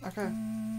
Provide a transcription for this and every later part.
Okay.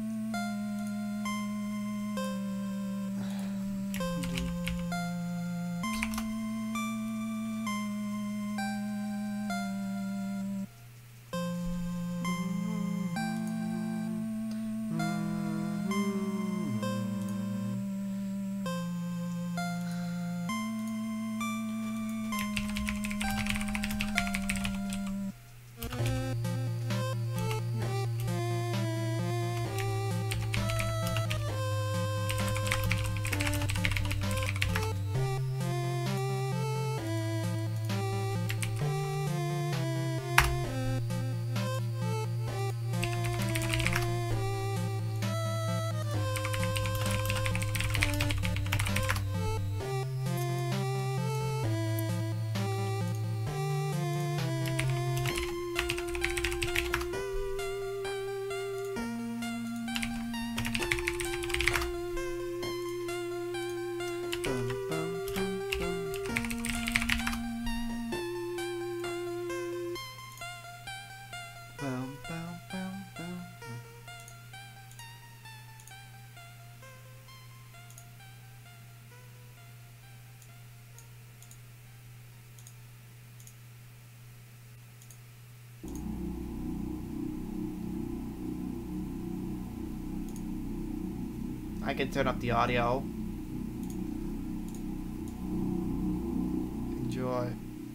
I can turn up the audio. Enjoy.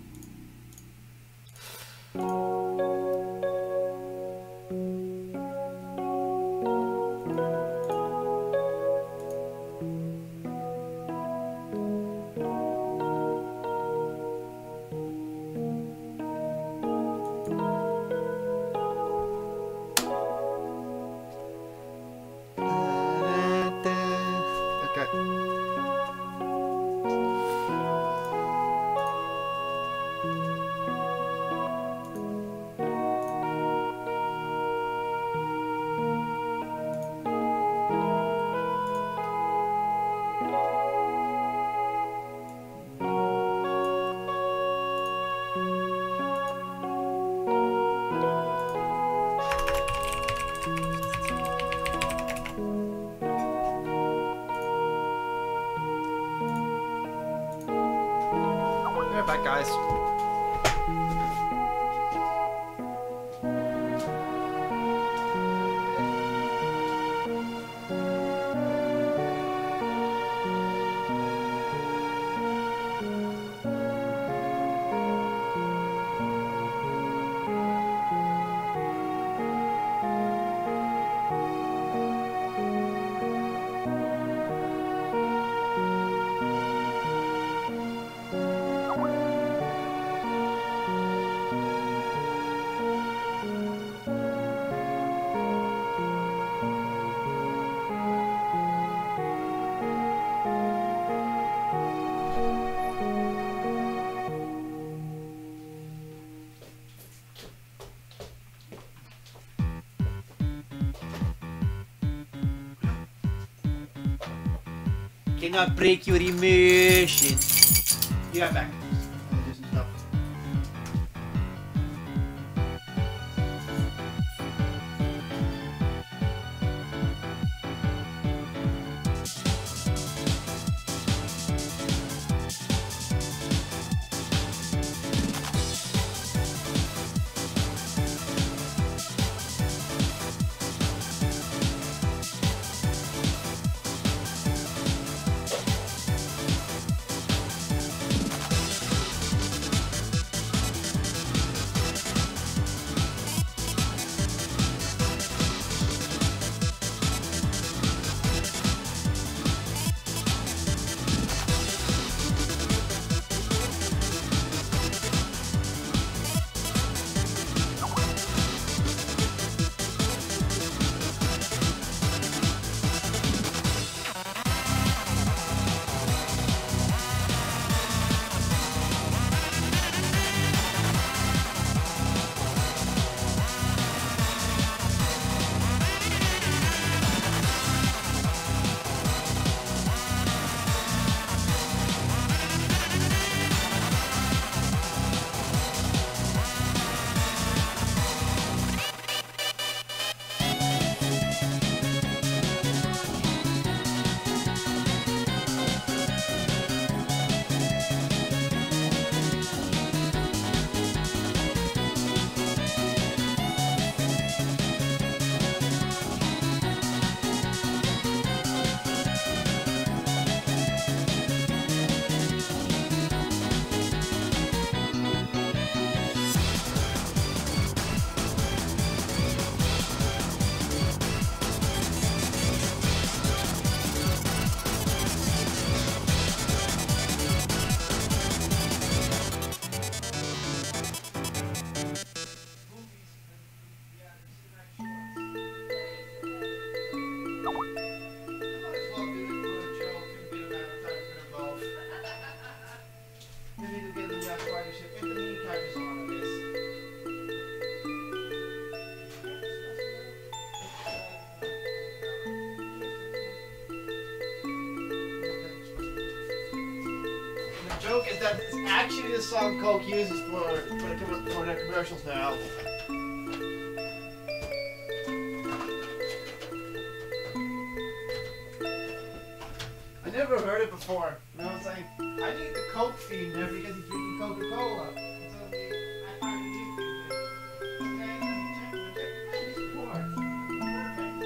Right back, guys. Cannot break your immersion. You got back. Do some stuff. joke is that it's actually the song Coke uses for their commercials now. I never heard it before. You know what I'm saying? I need the Coke theme there because he's drinking Coca-Cola. I find it easy. Okay, check this report. Perfect.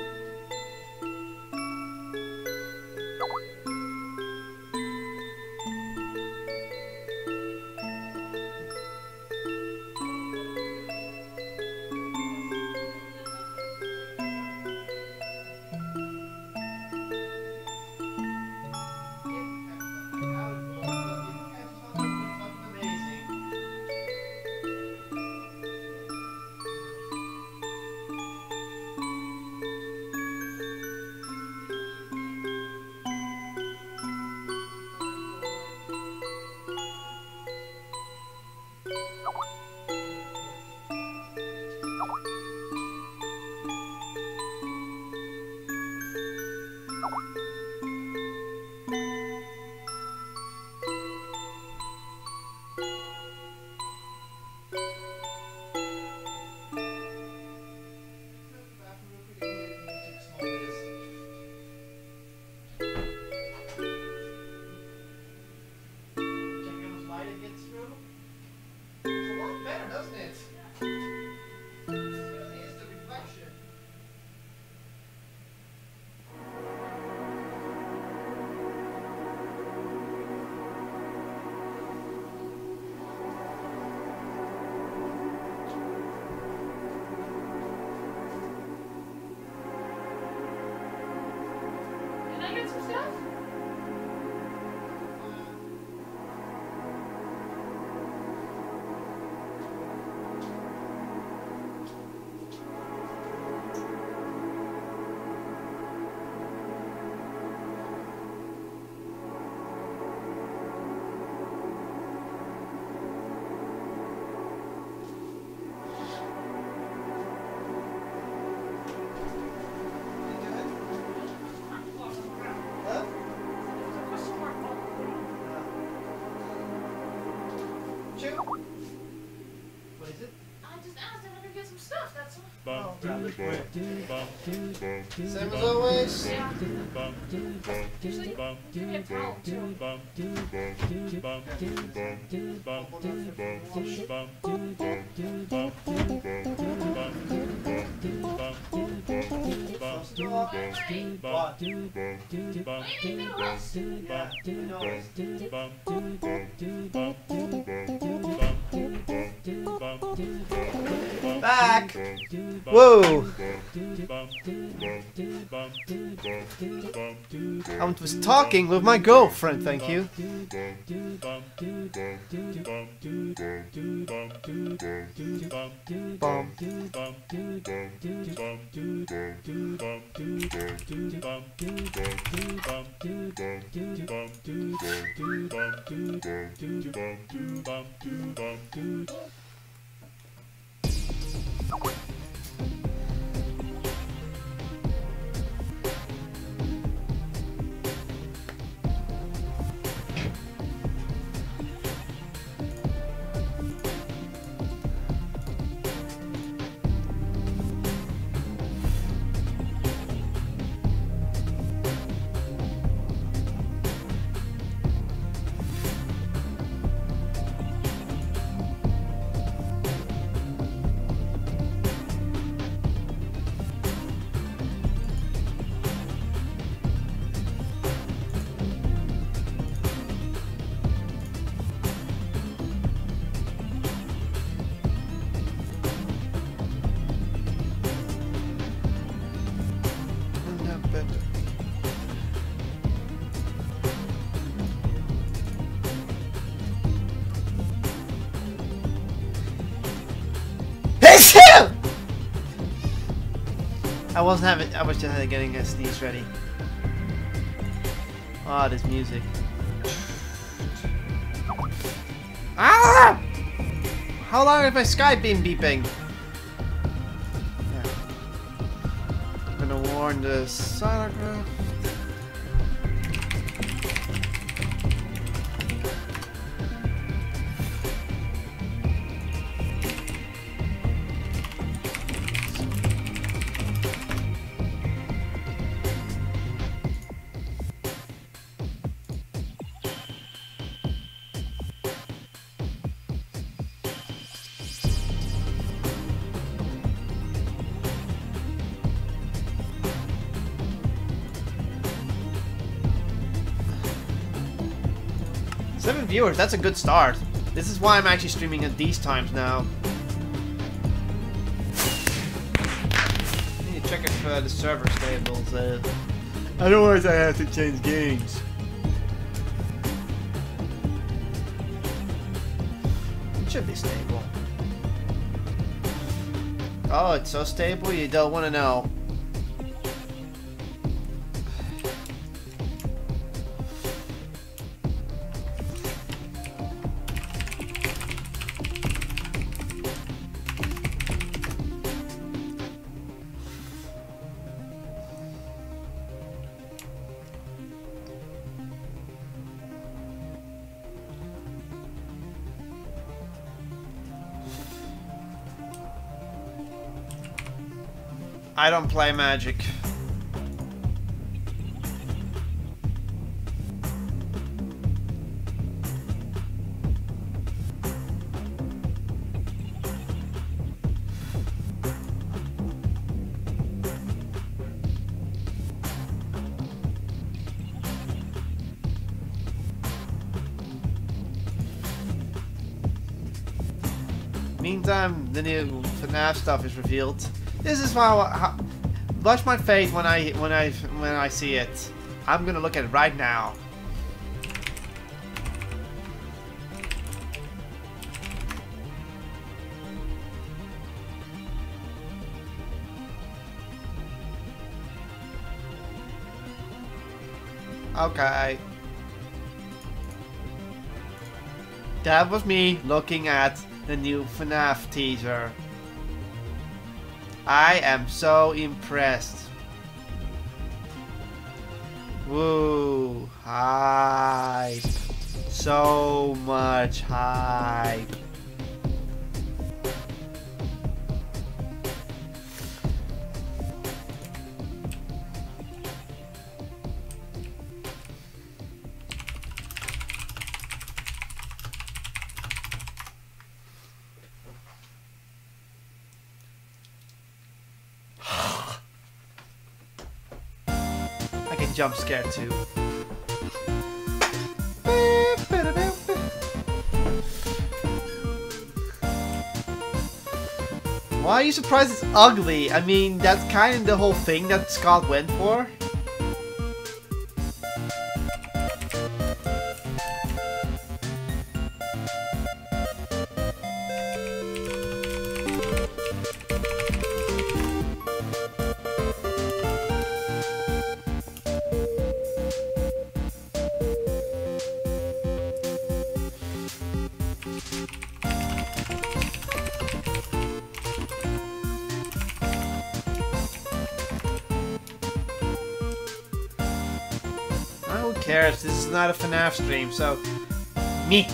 What is it? I just asked if I could get some stuff, that's all. Oh, grab it quick. Same as always. Yeah. Actually, give me a towel, too. What? Back! Whoa! I was talking with my girlfriend, thank you. Bum. I was just getting a sneeze ready. Ah, this music. Ah! How long has my Skype been beeping? Yeah. I'm gonna warn the sonograph. 7 viewers, that's a good start. This is why I'm actually streaming at these times now. I need to check if the server stables. Otherwise I have to change games. It should be stable. Oh, it's so stable you don't want to know. I don't play Magic. Meantime, the new FNAF stuff is revealed. This is why. Watch my face when I see it. I'm gonna look at it right now. Okay. That was me looking at the new FNAF teaser. I am so impressed. Woo, hype. So much hype. Jump scare too. Why are you surprised it's ugly? I mean, that's kind of the whole thing that Scott went for. Who cares? This is not a FNAF stream, so me.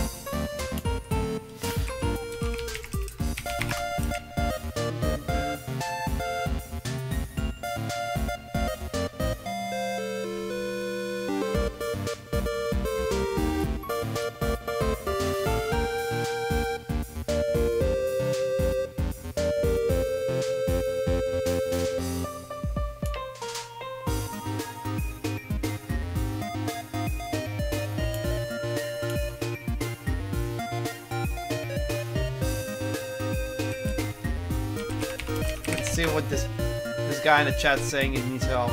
See what this guy in the chat's saying. He needs help.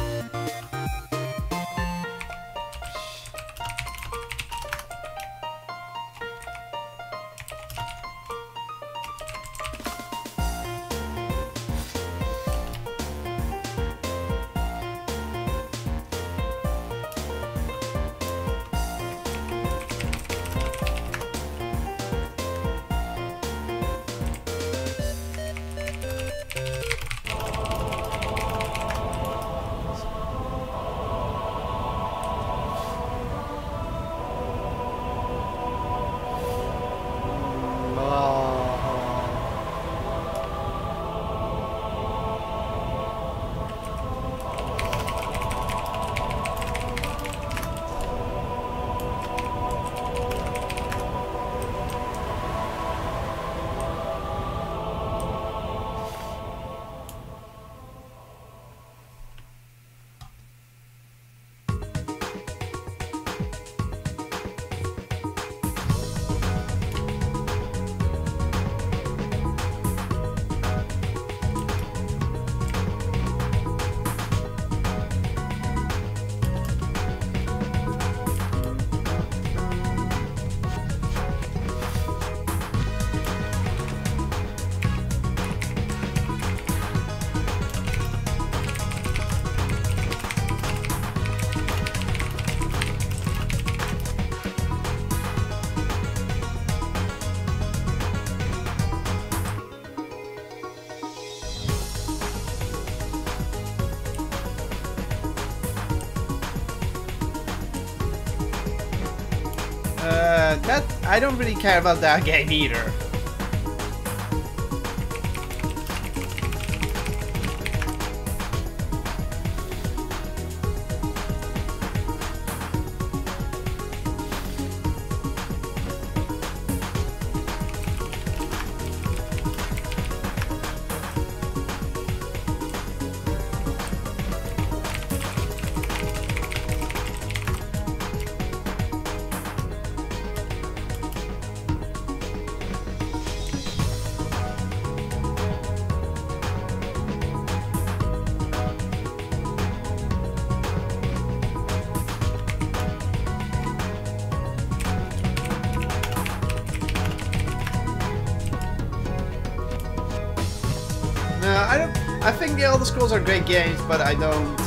that I don't really care about that game either. I think the Elder Scrolls are great games, but I don't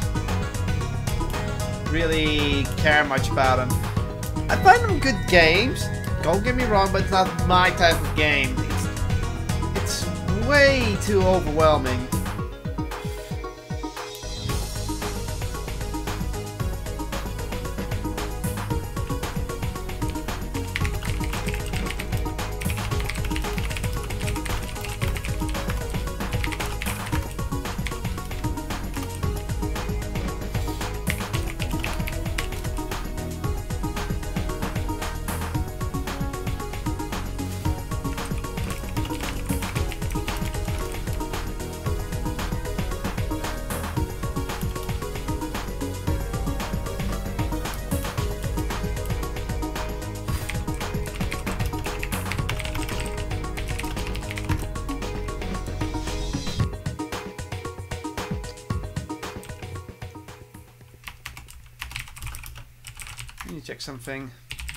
really care much about them. I find them good games, don't get me wrong, but it's not my type of game. It's way too overwhelming. Let me check something.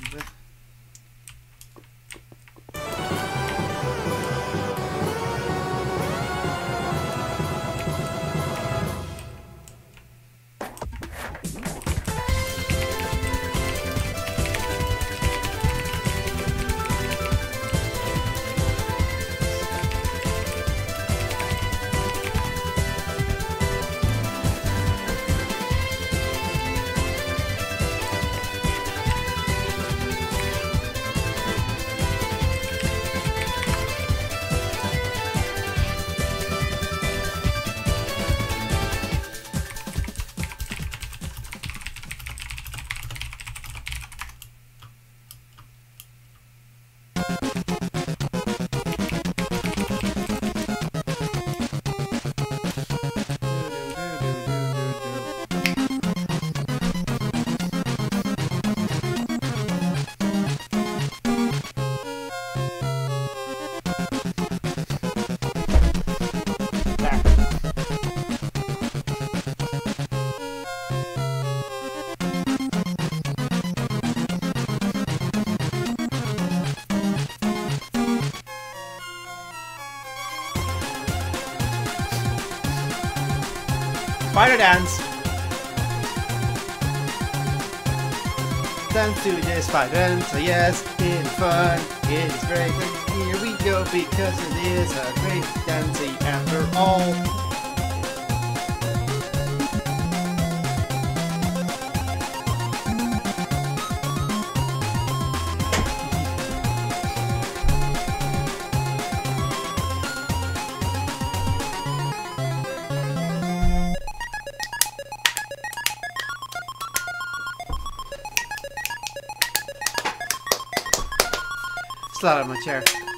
Spider dance! Dance to the spider dance, so yes, it is fun, it is great, and here we go, because it is a great dancing after all. Slide out of my chair.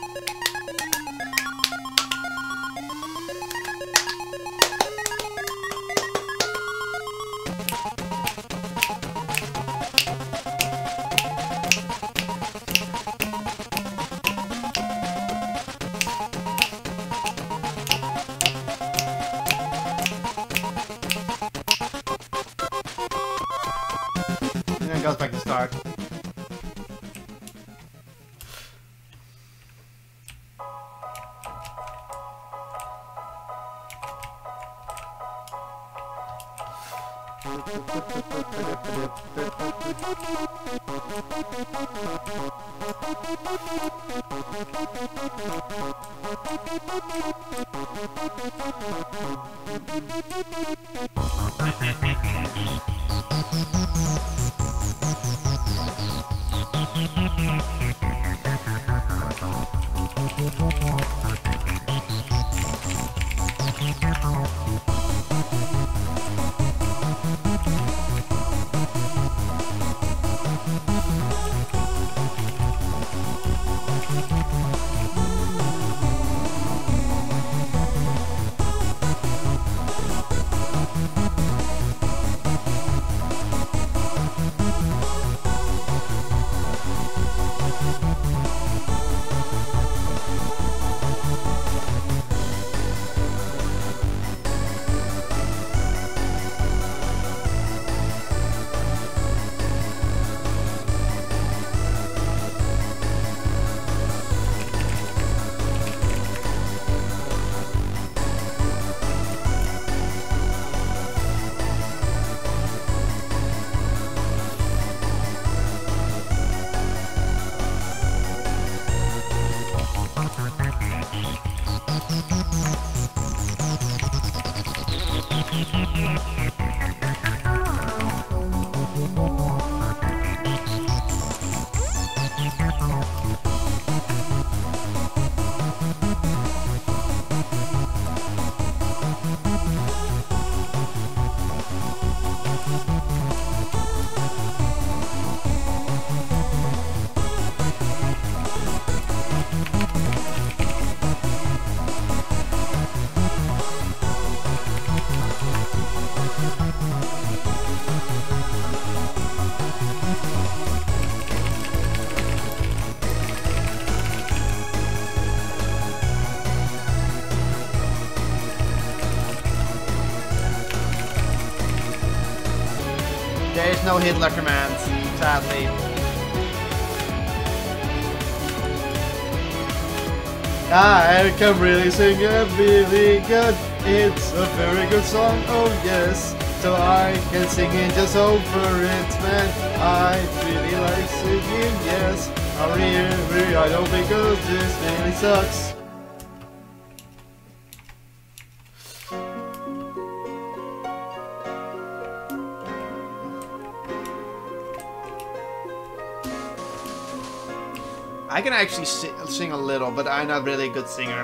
And then it goes back to start. There is no Hitler command, sadly. I can really sing it really good. It's a very good song, oh yes. So I can sing it just over it, man. I really like singing, yes. I don't because this really sucks. I can actually sing a little, but I'm not really a good singer.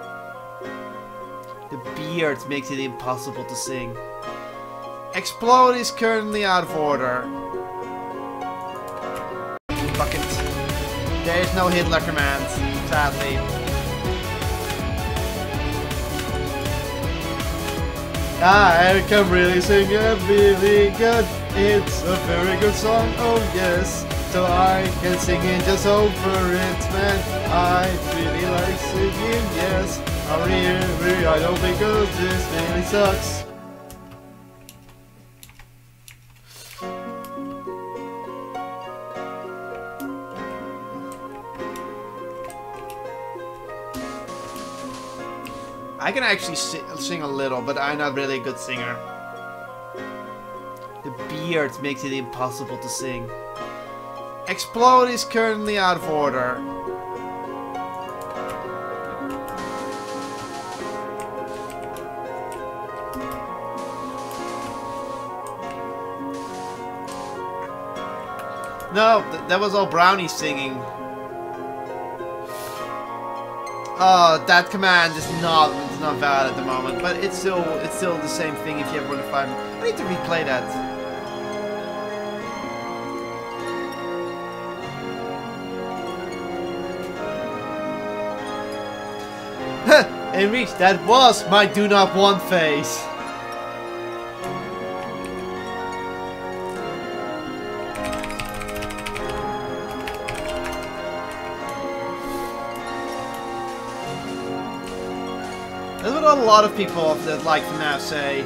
The beard makes it impossible to sing. Explode is currently out of order. Fuck it. There is no Hitler command, sadly. I can really sing it really good. It's a very good song, oh yes. So I can sing it just over it, man. I really like singing, yes. I don't because this really sucks. I can actually sing a little, but I'm not really a good singer. The beard makes it impossible to sing. Explode is currently out of order. No, that was all Brownie singing. That command is not valid at the moment, but it's still the same thing if you ever want to find. I need to replay that. And reach, that was my do not want face. That's what a lot of people that like FNAF say.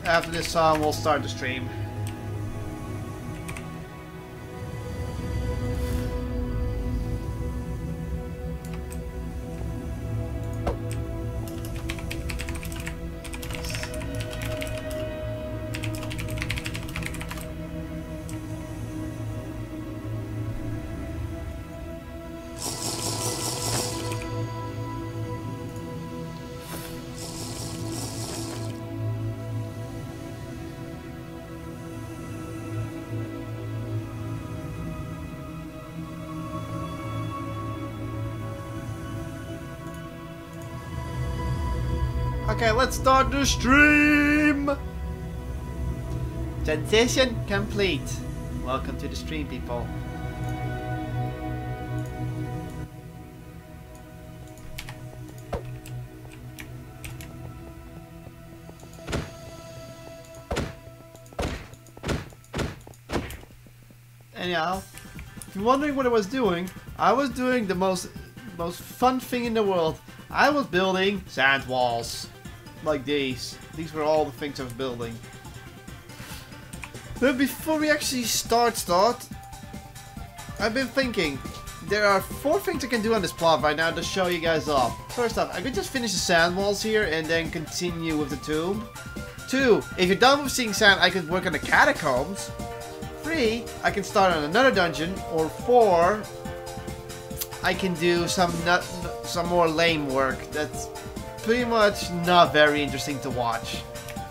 after this song, we'll start the stream. Okay, let's start the stream! Transition complete. Welcome to the stream, people. Anyhow, if you're wondering what I was doing the most fun thing in the world. I was building sand walls. Like these. These were all the things I was building. But before we actually start, I've been thinking. There are 4 things I can do on this plot right now to show you guys off. First off, I could just finish the sand walls here and then continue with the tomb. 2, if you're done with seeing sand, I could work on the catacombs. 3, I can start on another dungeon. Or 4, I can do some more lame work. That's pretty much not very interesting to watch.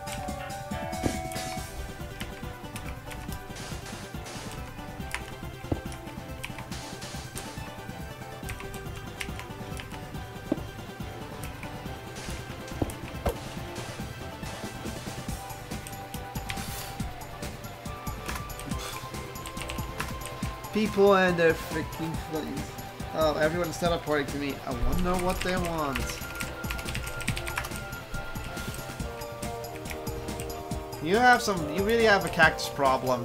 People and their freaking flames. Oh, everyone's teleporting to me. I wonder what they want. You really have a cactus problem.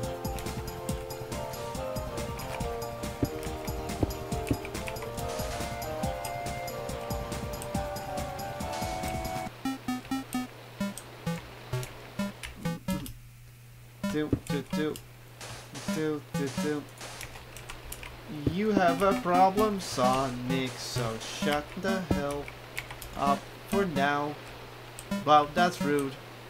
You have a problem, Sonic, so shut the hell up for now. Wow, that's rude.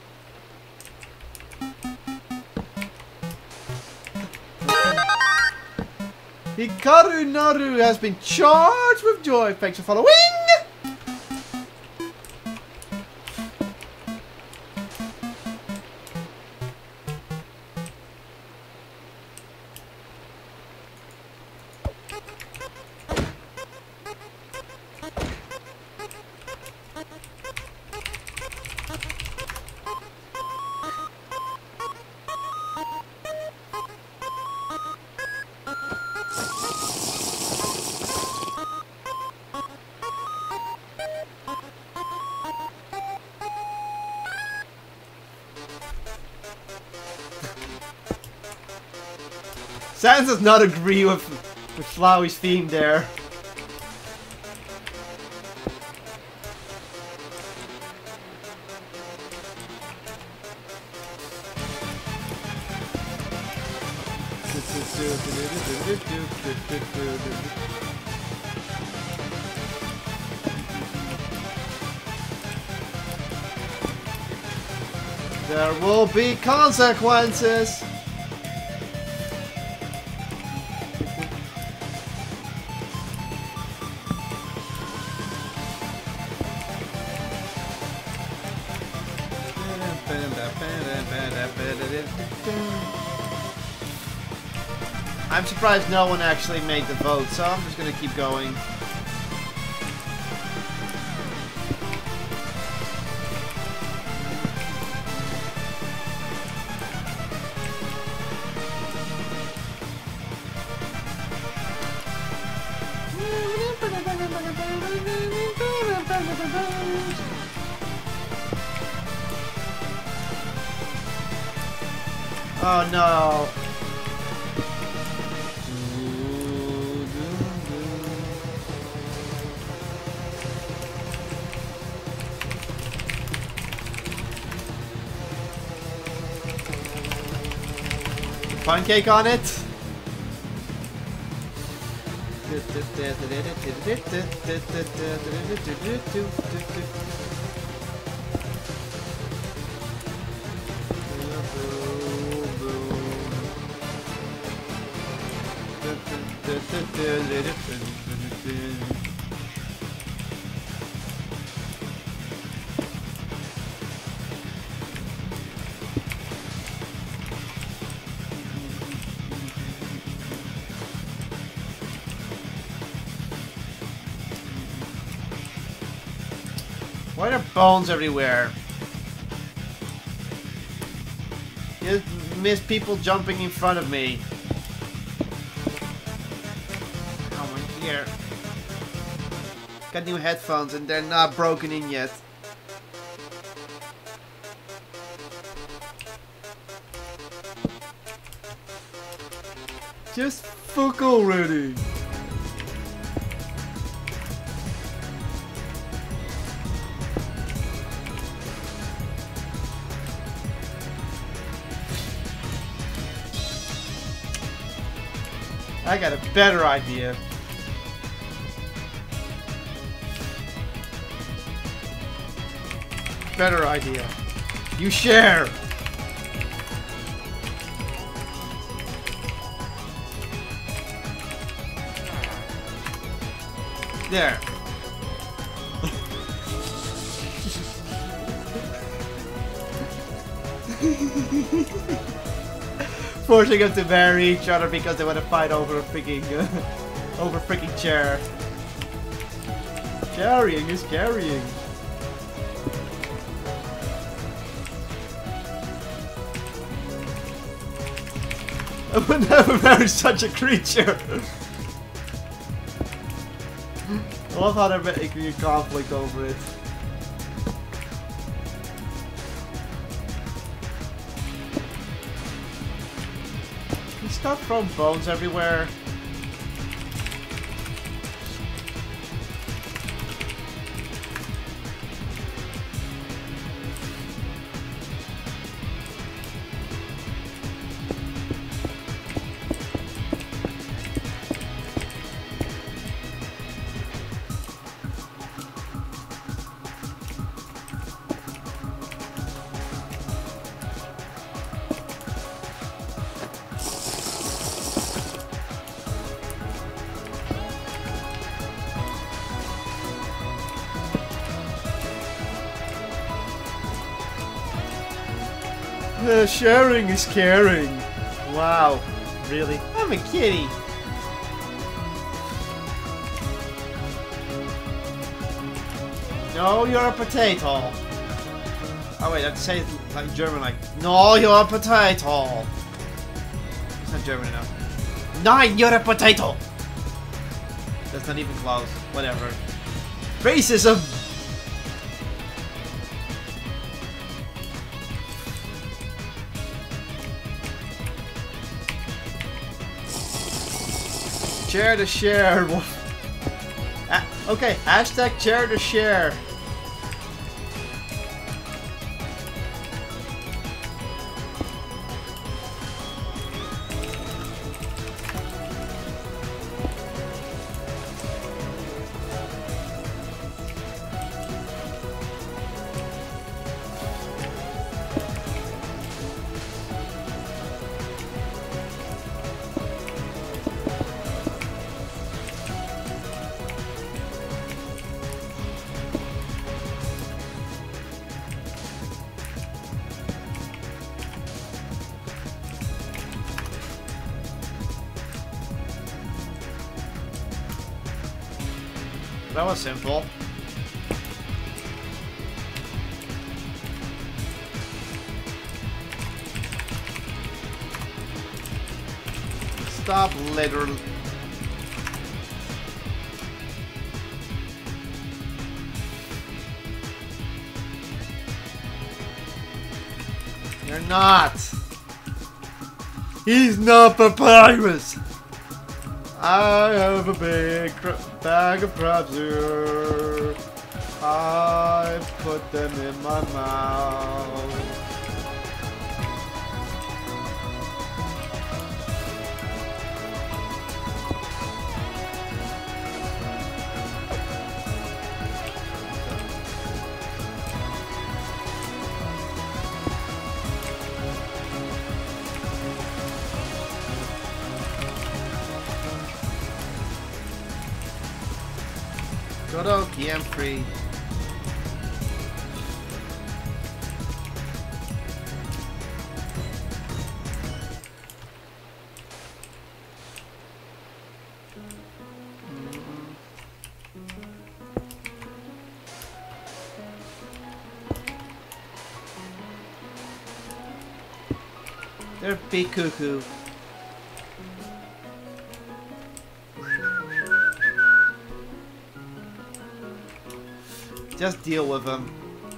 Hikaru Naru has been charged with joy. Thanks for following! Sans does not agree with Flowey's theme there. There will be consequences. I'm surprised no one actually made the vote, so I'm just gonna keep going. Oh no. pancake on it. Why are there bones everywhere? You miss people jumping in front of me. Come on here. Got new headphones and they're not broken in yet. Just fuck already. I got a better idea. Better idea. You share. There. Forcing them to marry each other because they want to fight over a freaking over freaking chair. Carrying is carrying. I would never marry such a creature. I love how they're making a conflict over it. Stop throwing bones everywhere. Sharing is caring. Wow. Really? I'm a kitty. No, you're a potato. Oh wait, I'd say it like German, like, no, you're a potato. It's not German enough. Nein, you're a potato. That's not even close. Whatever. Racism. Share to share. Okay, hashtag share to share. That was simple. Stop literally. You're not. He's not Papyrus. I have a big bag of crabs here. I put them in my mouth. Solo DM3. They're big cuckoo. Just deal with them.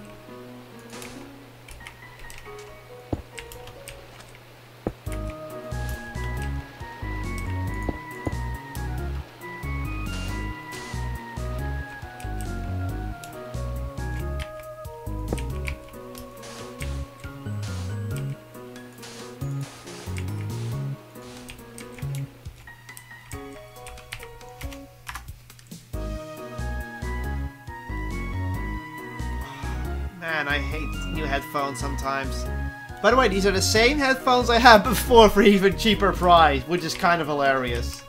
Man, I hate new headphones sometimes. By the way, these are the same headphones I had before for even cheaper price, which is kind of hilarious.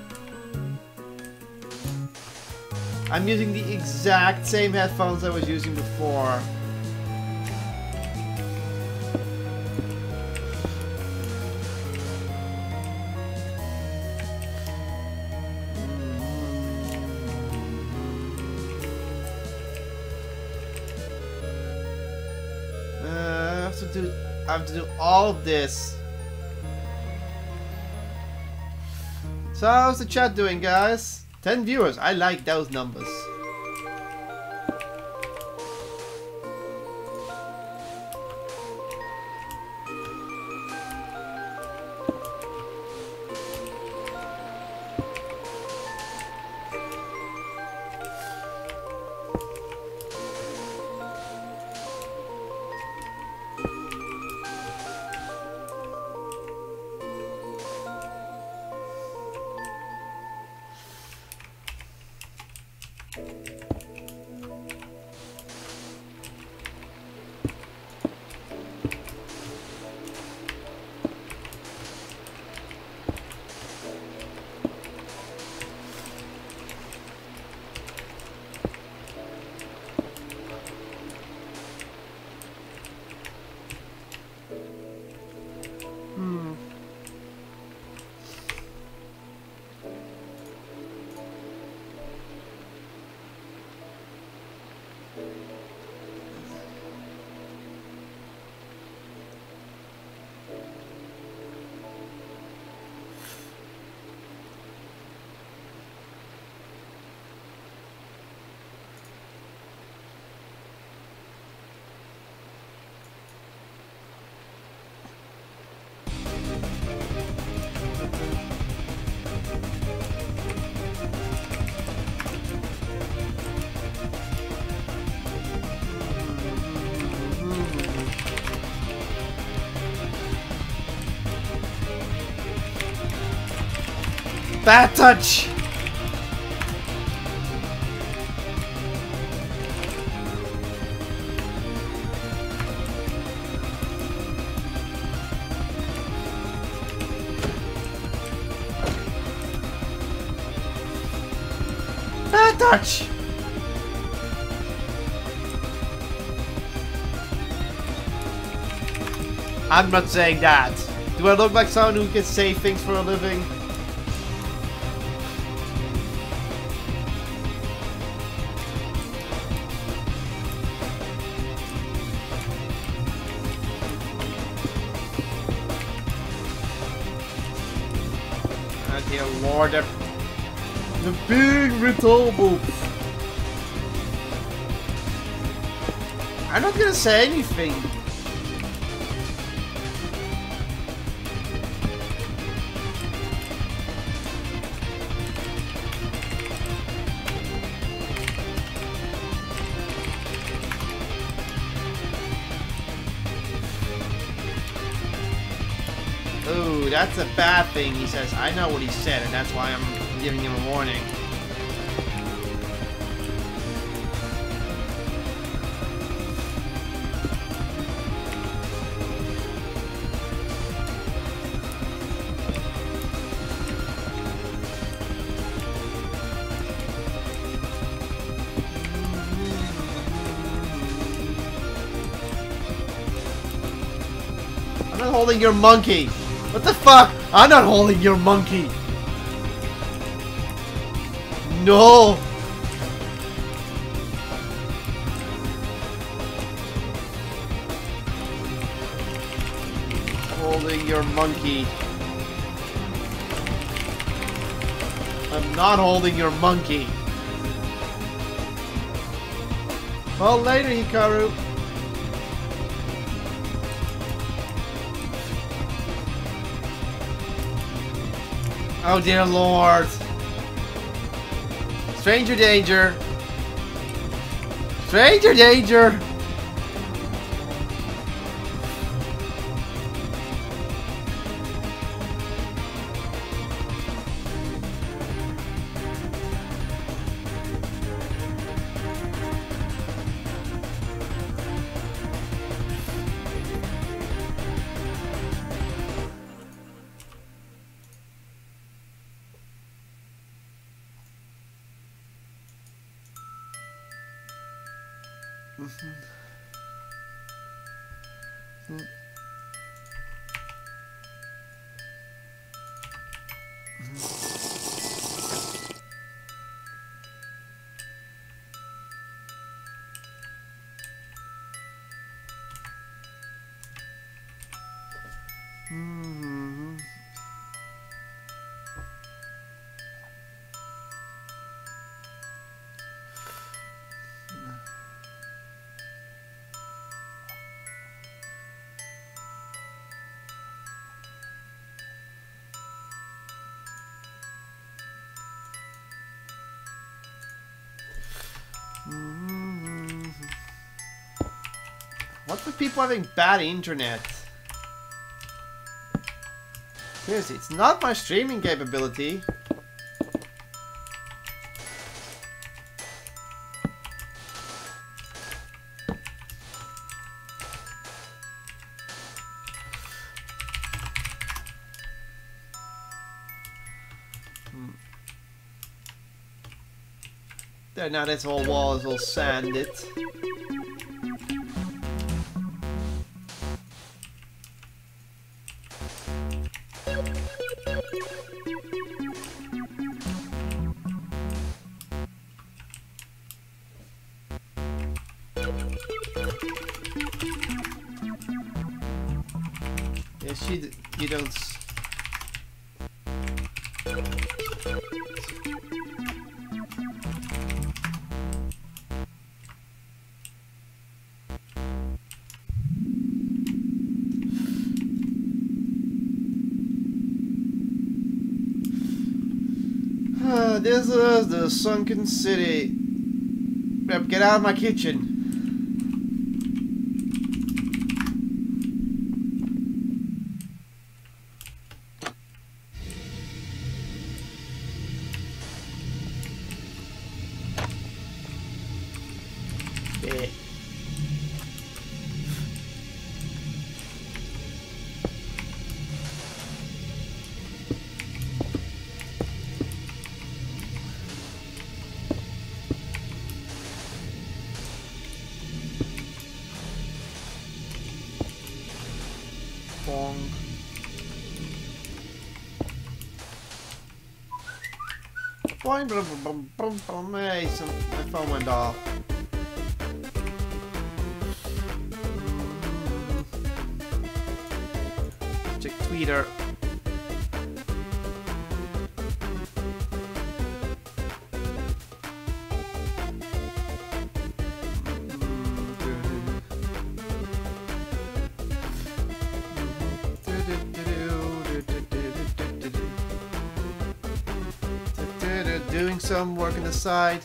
I'm using the exact same headphones I was using before. I have to do all of this. So how's the chat doing, guys? 10 viewers. I like those numbers. Bad touch! Bad touch! I'm not saying that. Do I look like someone who can say things for a living? Dear Lord, they're being retarded. I'm not gonna say anything. Ooh, that's a bad thing, he says. I know what he said, and that's why I'm giving him a warning. not holding your monkey. What the fuck? I'm not holding your monkey. No. Holding your monkey. I'm not holding your monkey. Well, later, Hikaru. Oh dear lord. Stranger danger. Stranger danger. What's with people having bad internet? Seriously, it's not my streaming capability. There, now this whole wall is all sanded. Yes, you don't. This is the sunken city. Rep, get out of my kitchen. Yeah. Bong. Boing, brum, brum, brum, brum. Hey, my phone went off. Check Twitter. Doing some work on the side.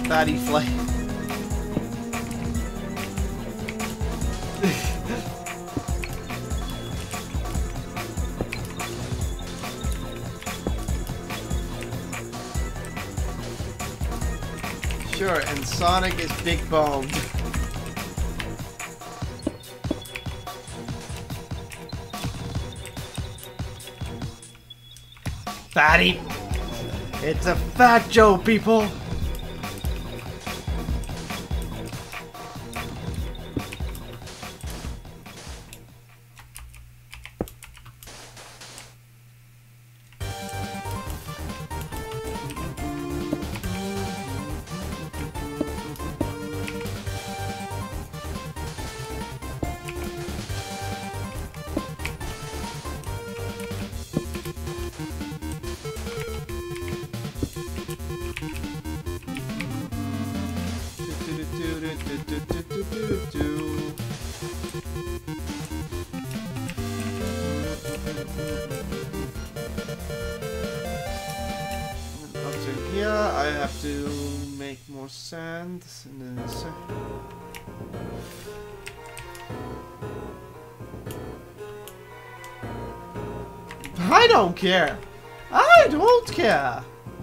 fatty flame. Sure, and Sonic is big boned. Fatty! It's a Fat Joe, people! Here I have to make more sand and then I don't care. I don't care.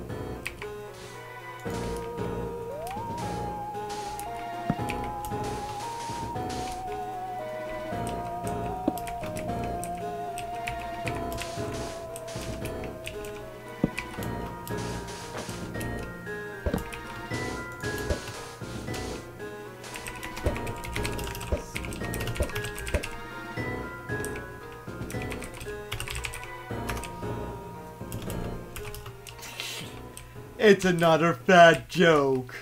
It's another fat joke.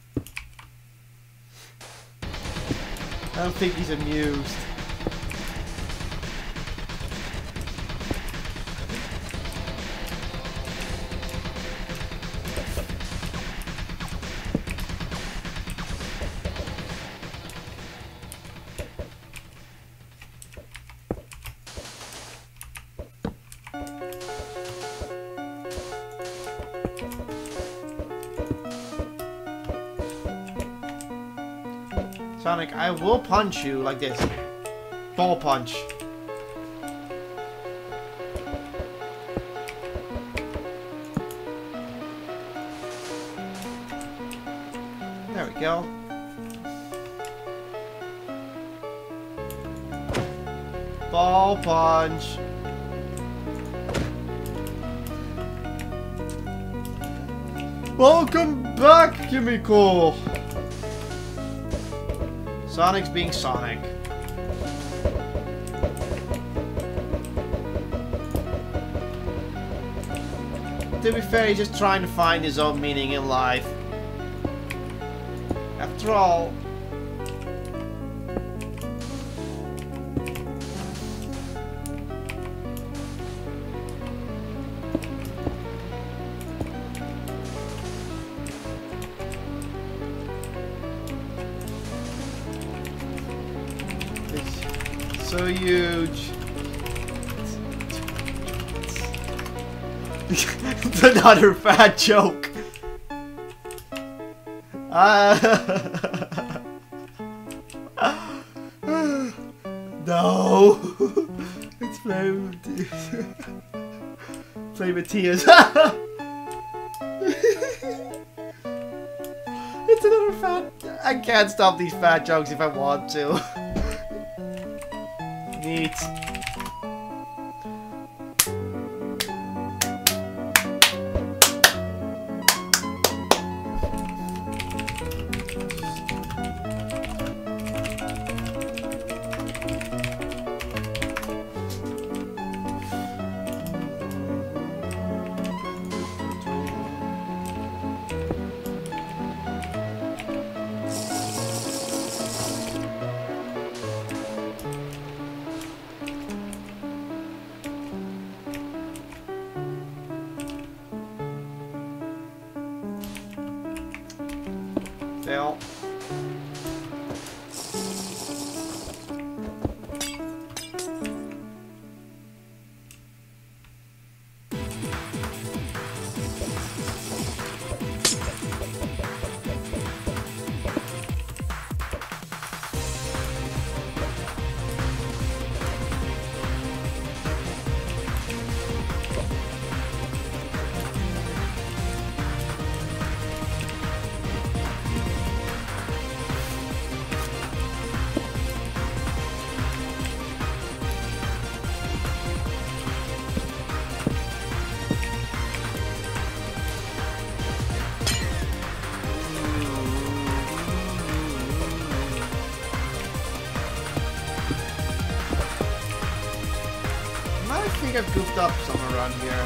I don't think he's amused. Sonic, I will punch you like this. Ball punch. There we go. Ball punch. Welcome back, Kimiko. Sonic's being Sonic. To be fair, he's just trying to find his own meaning in life. After all... so huge. It's another fat joke. No. It's Flame of Tears. It's another fat... I can't stop these fat jokes if I want to. Neat. Fail. think I've goofed up somewhere around here.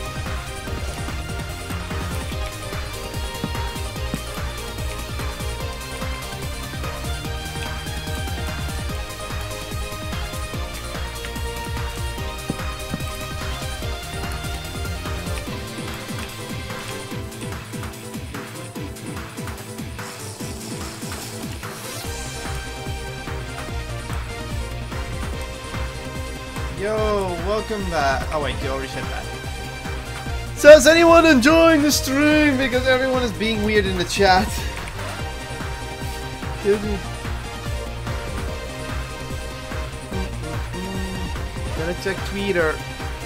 Yo, welcome back. Oh wait, you already said that. So is anyone enjoying the stream? Because everyone is being weird in the chat. Gotta check Twitter.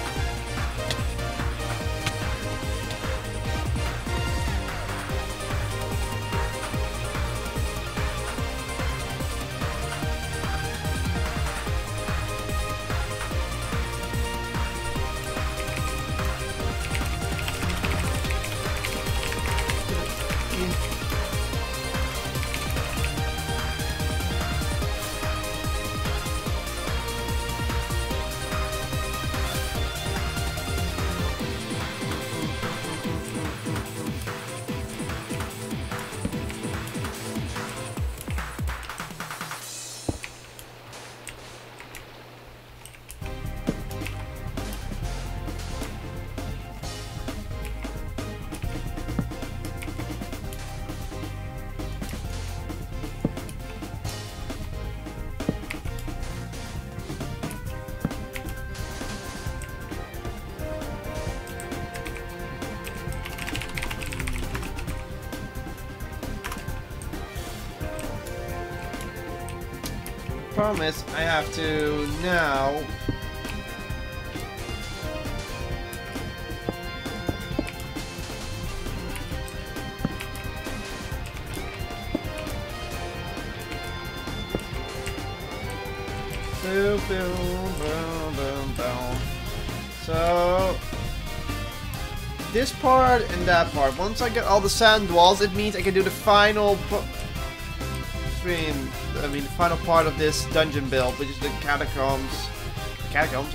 Promise I have to now. Boom, boom, boom, boom, boom. So this part and that part. Once I get all the sand walls, it means I can do the final stream. I mean, the final part of this dungeon build, which is the catacombs. Catacombs?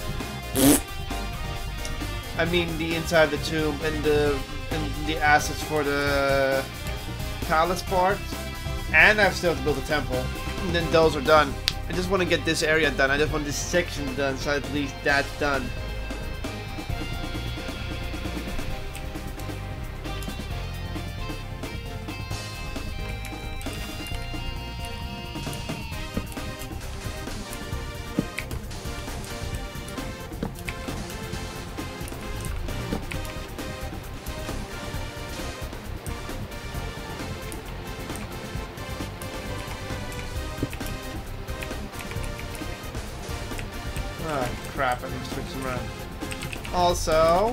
I mean the inside of the tomb and the assets for the palace part. And I have still to build a temple. And then those are done. I just want to get this area done. I just want this section done, so at least that's done. Ah, crap, I need to switch them around. Also...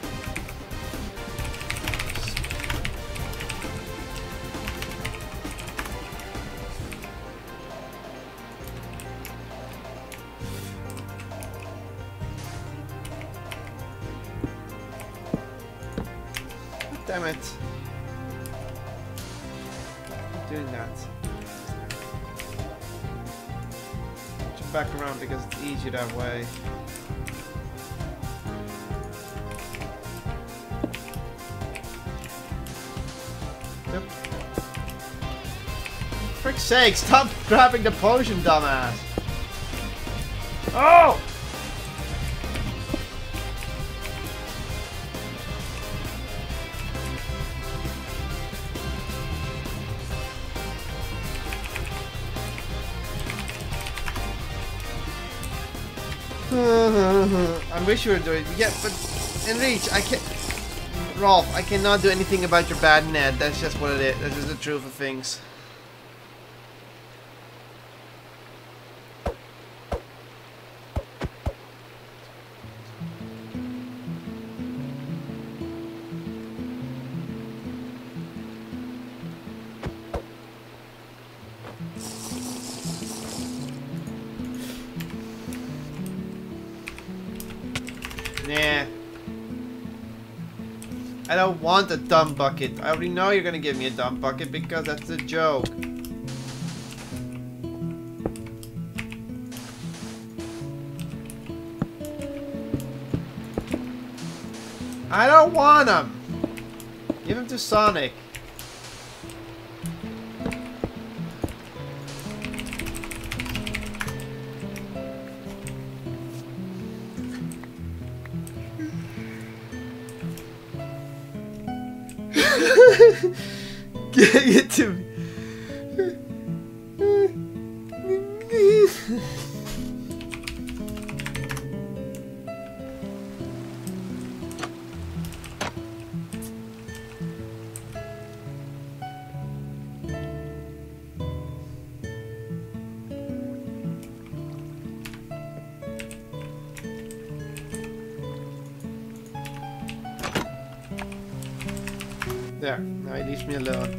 Damn it. I'm doing that. Back around because it's easier that way. Yep. Frick's sake, stop grabbing the potion, dumbass! Oh! I wish you were doing it. Yeah, but in Reach, I can't. Rolf, I cannot do anything about your bad net. That's just what it is. That's just the truth of things. Nah. I don't want a dumb bucket. I already know you're gonna give me a dumb bucket because that's a joke. I don't want him. Give him to Sonic. Get it to me. There, now he leaves me alone.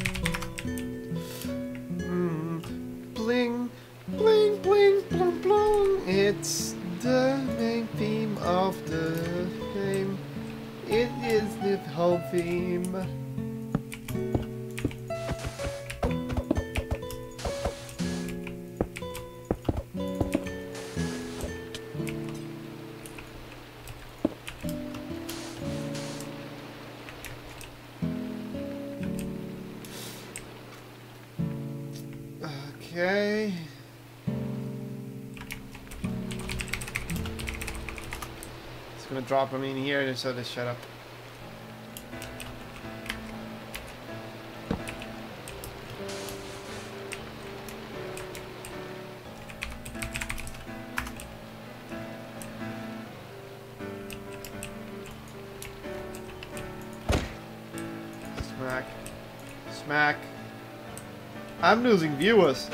Bling, bling, bling, bling, bling. It's the main theme of the game. It is the whole theme. Okay. It's gonna drop him in here so they shut up. Smack. Smack. I'm losing viewers.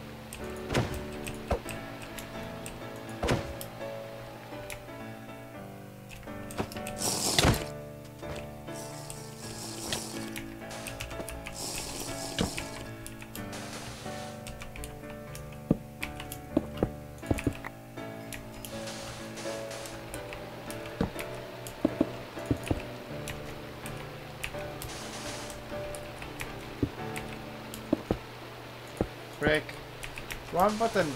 Frick. Wrong button.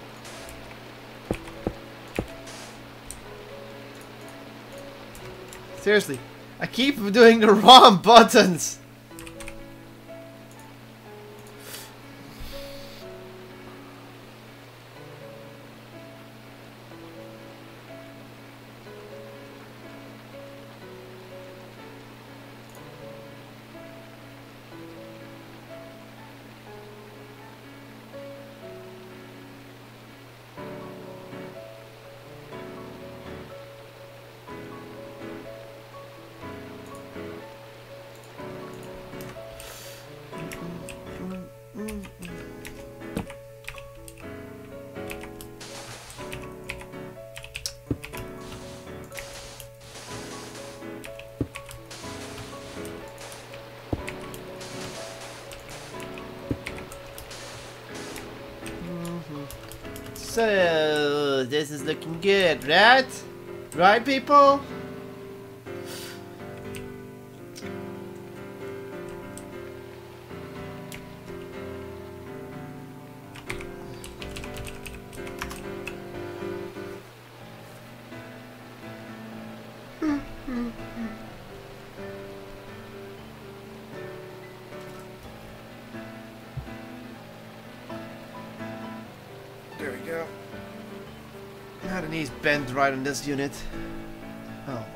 Seriously, I keep doing the wrong buttons. So, this is looking good, right? Right, people? There we go. Now the knees bent right on this unit. Oh.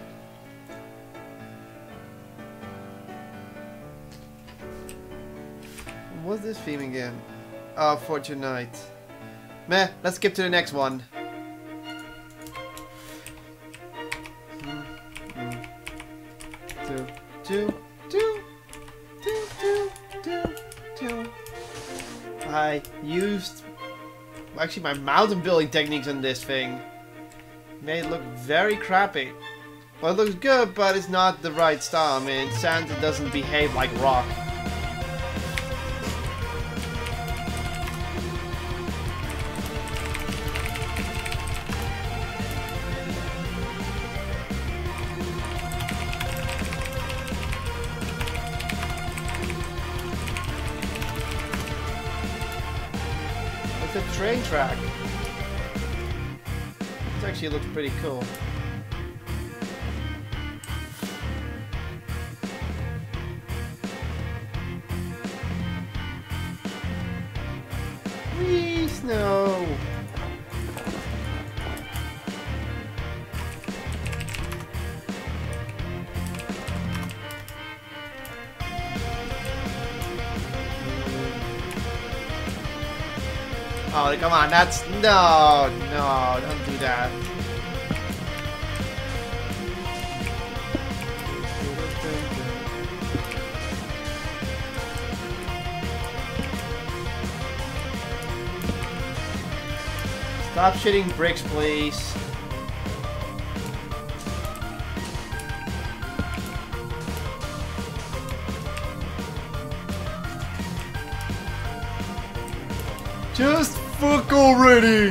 What's this theme again? Oh, for tonight. Meh, let's skip to the next one. I used actually my mountain building techniques on this thing. Made it look very crappy. Well, it looks good, but it's not the right style. I mean, sand doesn't behave like rock. It's a train track. This actually looks pretty cool. Oh, come on, that's... No, don't do that. Stop shitting bricks, please. Just fuck already!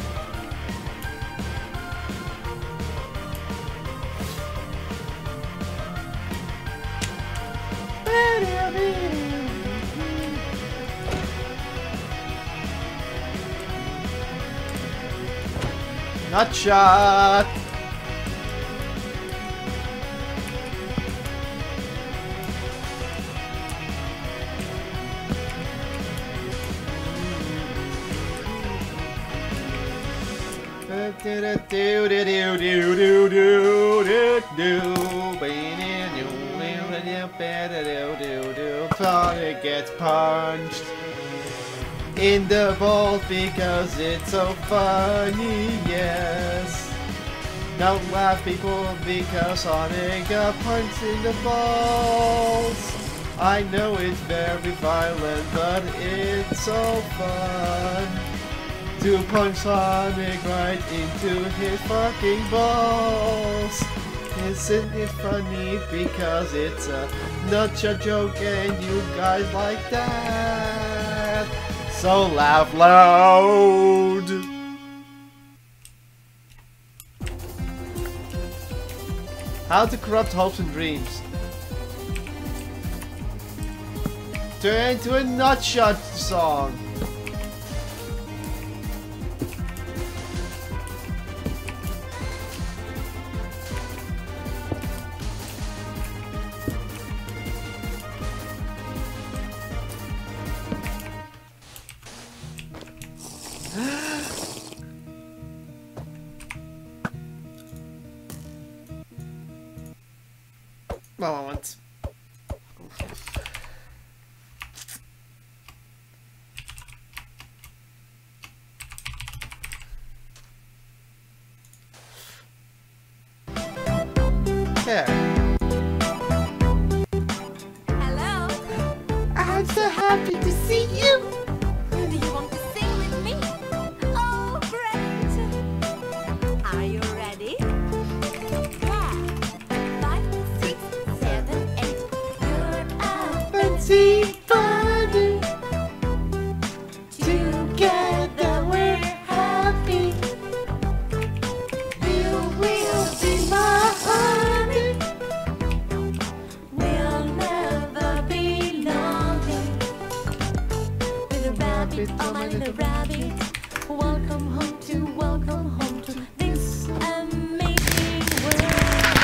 Not shot! Target gets punched in the balls because it's so funny, yes. Don't laugh, people, because Sonic got punched in the balls. I know it's very violent, but it's so fun to punch Sonic right into his fucking balls. Isn't it funny because it's a nutshell joke and you guys like that? So laugh loud! How to corrupt hopes and dreams. Turn into a nutshot song. Moment. There. Hello. I'm so happy to see you. Do you want to sing with me? Oh, great. Are you ready? Yeah. 5, 6, 7, 8. You're up and See funny. together we're happy. You will be my honey. We'll never be lonely. Little rabbit, oh my little rabbit. Welcome home to this amazing world.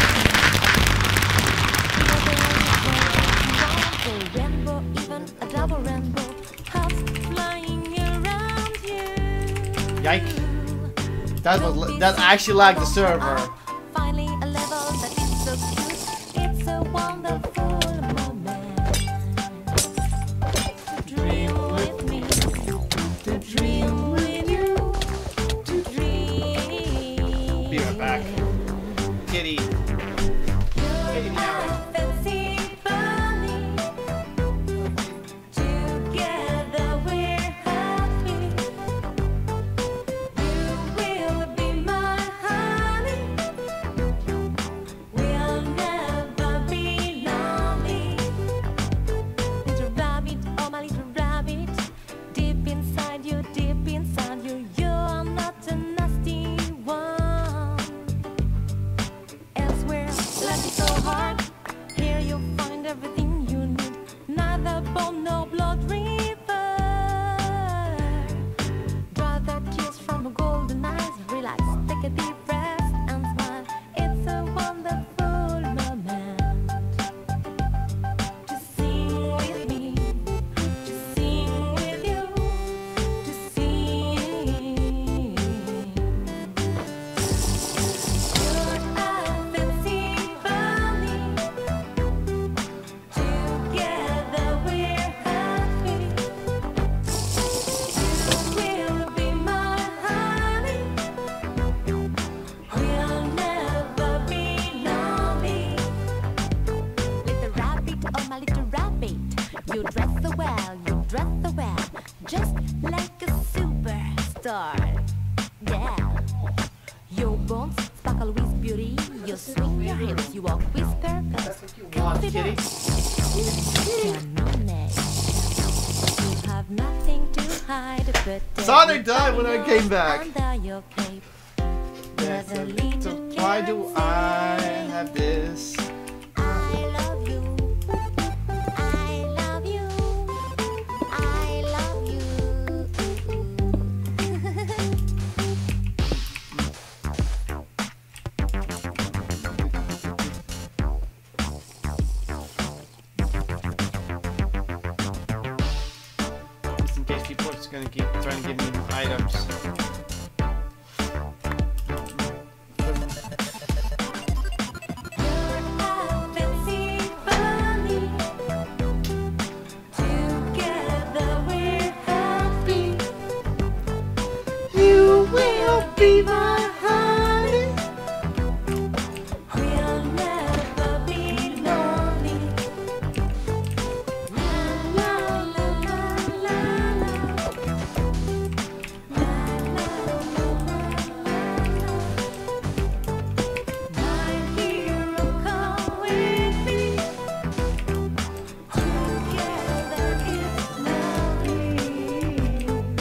A rainbow, even a double rainbow, hearts flying around you. Yike. That actually lagged the server. Finally a level that is so cute. It's a wonderful moment. To dream with me. To dream with you. To dream. Be right back. Kitty. You're a fancy bunny. Together we're happy. You will be my honey. We'll never be lonely. Little rabbit, oh my little rabbit. Deep inside you, you're not a nasty one. Elsewhere, life is so hard. Here you'll find everything you need. Neither bone nor blood river. Dry the tears from a golden eyes. Relax, take a deep breath and smile. It's a wonderful moment to sing with me, to sing with you, to sing. You're a fancy bunny. Together we're happy. swing your hips, you walk with purpose. That's what you want, kitty. You have nothing to hide, but Sonic died when I came back. under your cape. There's a little Why do carol I saying, have this? I love you, I love you, I love you. Just in case people are just gonna keep trying to give me items. You will be my honey. We'll never be lonely. La la la la la la. My hero, come with me. Together it's lovely.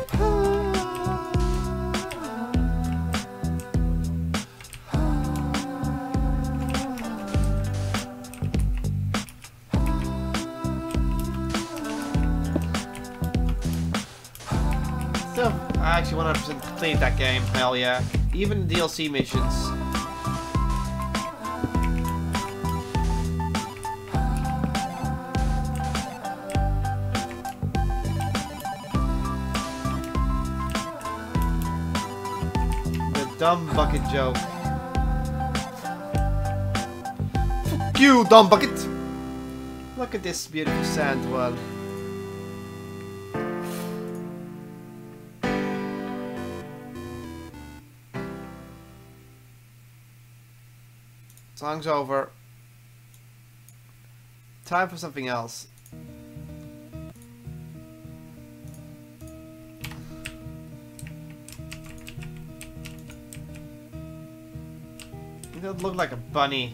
Still, I actually 100% complete that game. Hell yeah. Even DLC missions. The dumb bucket joke. Fuck you, dumb bucket! Look at this beautiful sand well. Song's over. Time for something else. You don't look like a bunny.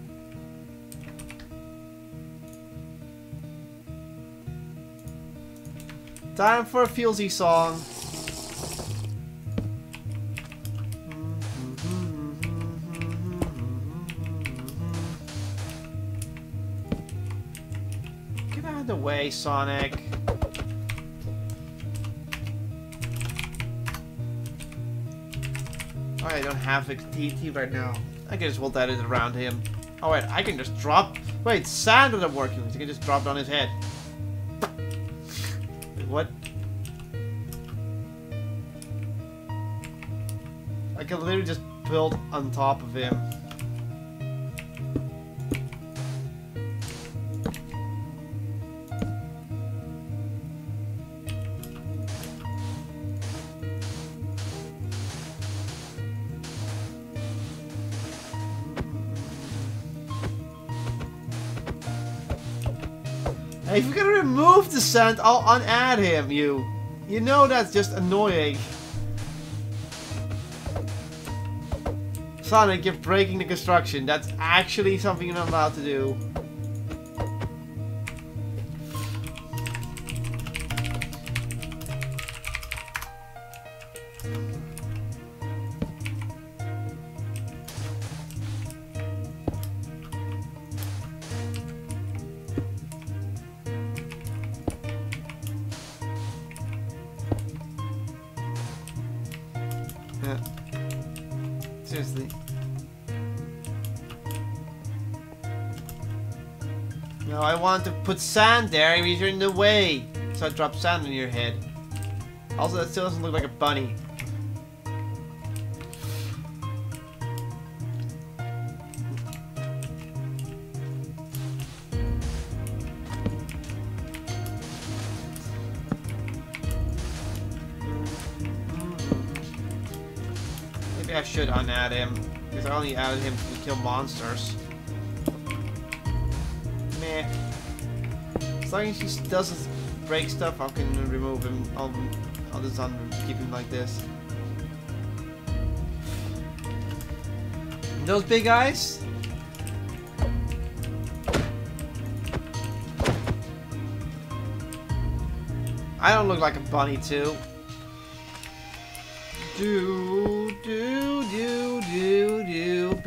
Time for a Feelsy song. Get out of the way, Sonic. Oh, I don't have a TNT right now. I can just hold that around him. Oh wait, I can just drop. Wait, sand wasn't working. So I can just drop it on his head. Wait, what? I can literally just build on top of him. Hey, if you're gonna remove the sand, I'll unadd him, you. You know that's just annoying. Sonic, you're breaking the construction. That's actually something you're not allowed to do. Yeah. Seriously. No, I want to put sand there because you're in the way. So I drop sand on your head. Also, that still doesn't look like a bunny. Maybe I should unadd him, because I only added him to kill monsters. Meh. As long as he doesn't break stuff, I can remove him. I'll just keep him like this. Those big eyes? I don't look like a bunny too. Do do do do do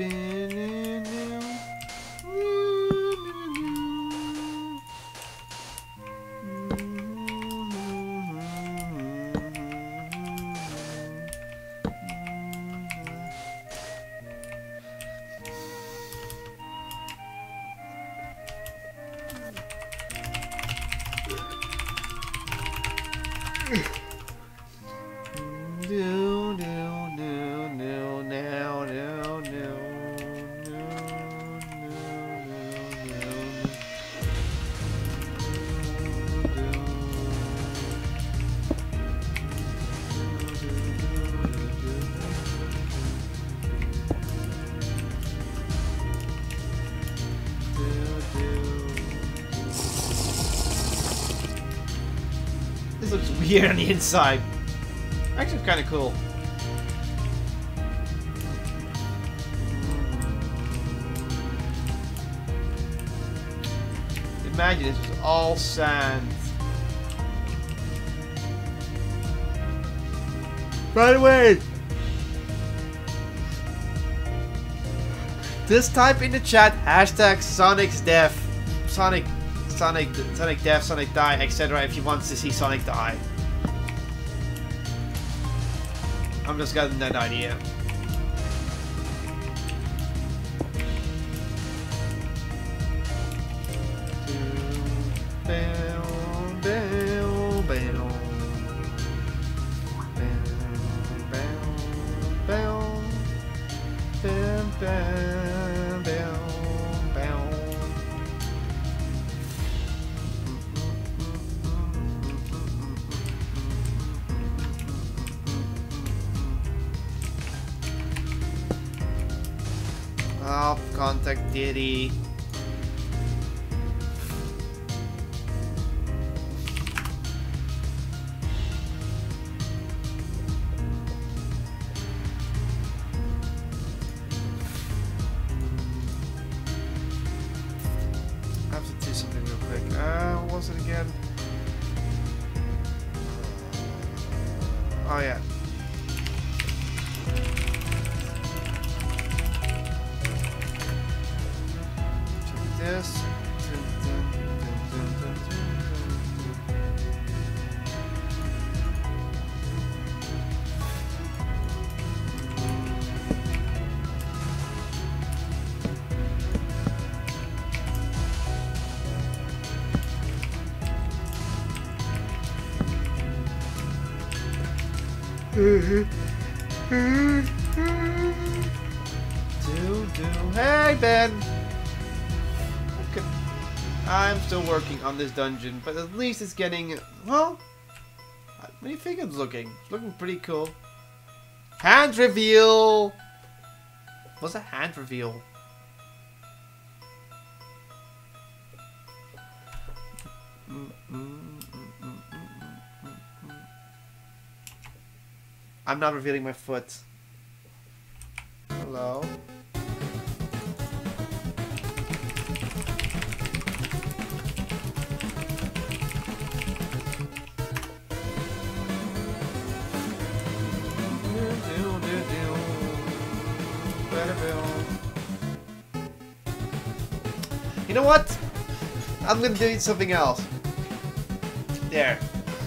This looks weird on the inside. Actually, kind of cool. Imagine this was all sand. By the way, just type in the chat hashtag Sonic's death, Sonic death, Sonic die, etc. if you want to see Sonic die. I'm just getting that idea. I'll contact Diddy. I have to do something real quick. What was it again? Oh yeah. This. Hey Ben! Okay. I'm still working on this dungeon, but at least it's getting, well, what do you think it's looking? It's looking pretty cool. Hand reveal! What's a hand reveal? I'm not revealing my foot. Hello? You know what? I'm gonna do something else. There.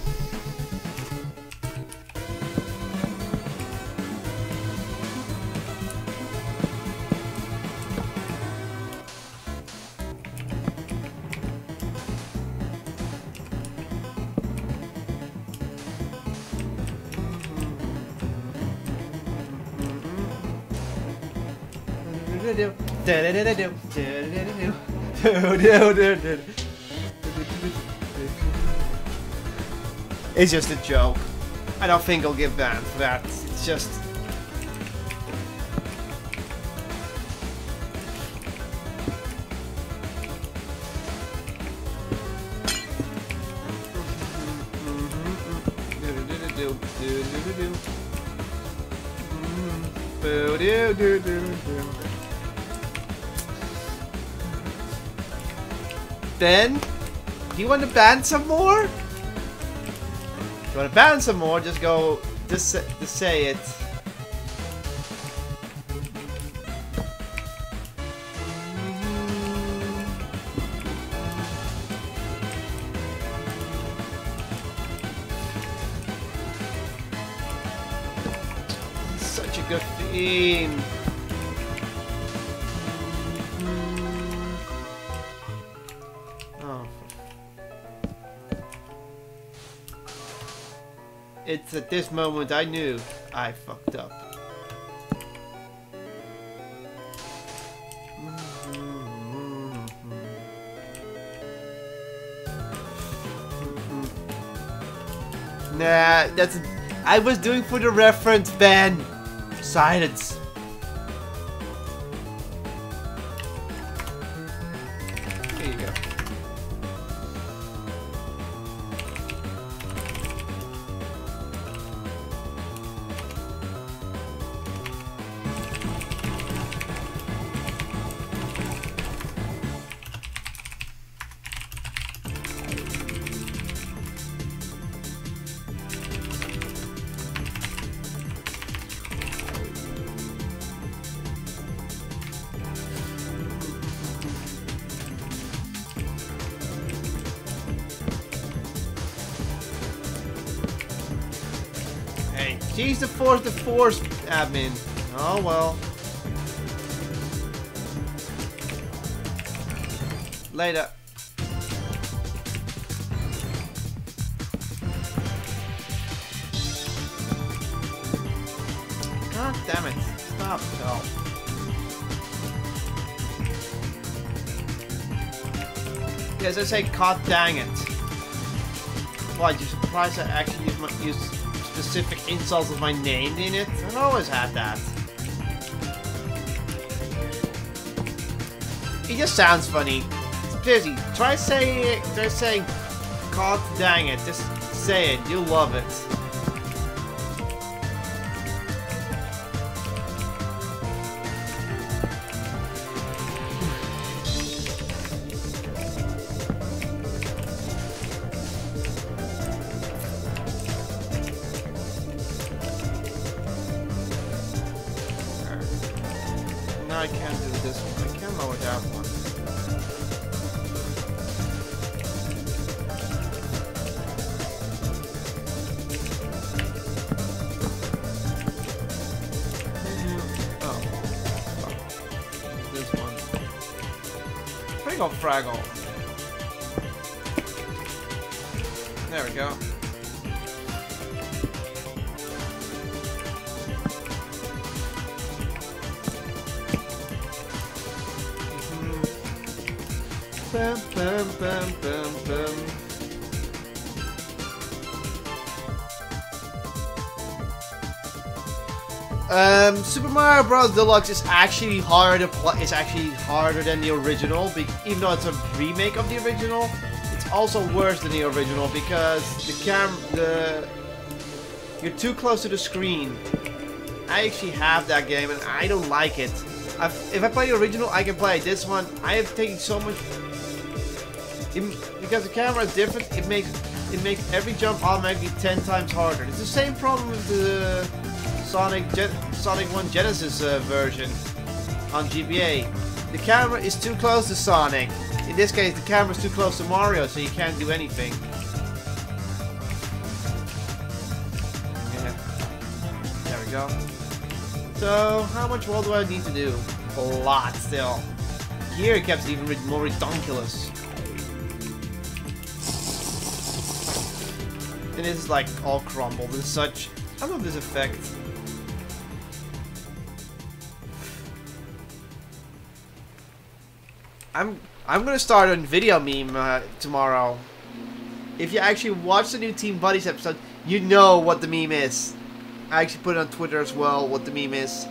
It's just a joke. I don't think I'll get banned for that. It's just... Ben, do you want to ban some more? If you want to ban some more, just go, just say it. Such a good theme. Oh. It's at this moment I knew I fucked up. Nah, that's... I was doing for the reference, Ben. Silence. There you go. Hey, she's the force admin. Oh well. Later. God damn it. Stop, Phil. Yes, I say, God dang it. What, you surprised I actually use specific insults with my name in it? I've always had that. It just sounds funny. Seriously, try saying, God dang it. Just say it. You'll love it. No, I can't do this one. I can't lower that one. Oh. Fuck. This one. Fraggle Fraggle. There we go. Bum, bum, bum, bum, bum. Super Mario Bros. Deluxe is actually harder to play. It's actually harder than the original, even though it's a remake of the original. It's also worse than the original because you're too close to the screen. I actually have that game and I don't like it. If I play the original, I can play this one. I have taken so much. Because the camera is different, it makes every jump automatically 10 times harder. It's the same problem with the Sonic 1 Genesis version on GBA. The camera is too close to Sonic. In this case, the camera is too close to Mario, so you can't do anything. Yeah. There we go. So, how much more do I need to do? A lot still. Here it gets even more ridiculous. And it's like all crumbled and such. I love this effect. I'm gonna start a video meme tomorrow. If you actually watch the new Team Buddies episode, you know what the meme is. I actually put it on Twitter as well, what the meme is.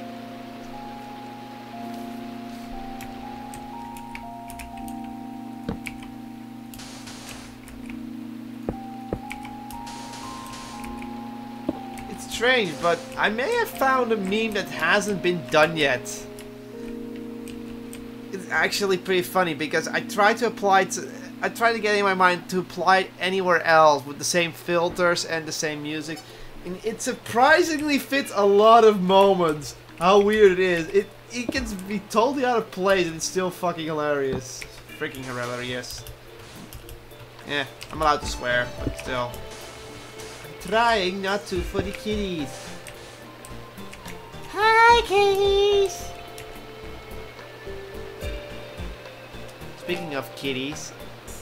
It's strange, but I may have found a meme that hasn't been done yet. It's actually pretty funny because I tried to apply it I try to get in my mind to apply it anywhere else with the same filters and the same music. And it surprisingly fits a lot of moments. How weird it is. It can be totally out of place and it's still fucking hilarious. Freaking hilarious. Yeah, I'm allowed to swear, but still. I'm trying not to for the kitties. Hi, kitties! Speaking of kitties.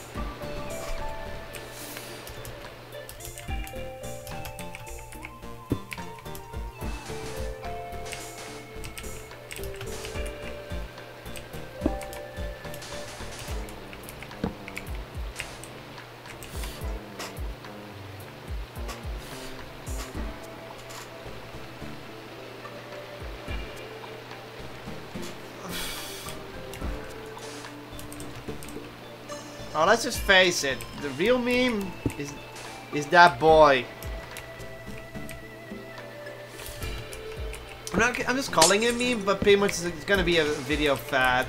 Oh, let's just face it. The real meme is that boy. I'm just calling it meme, but pretty much it's gonna be a video fad.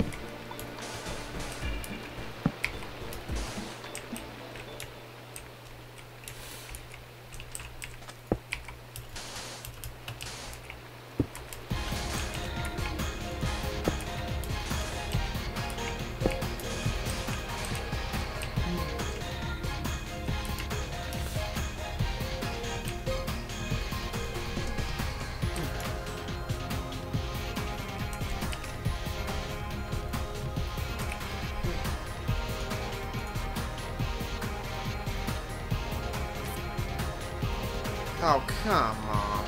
Oh, come on.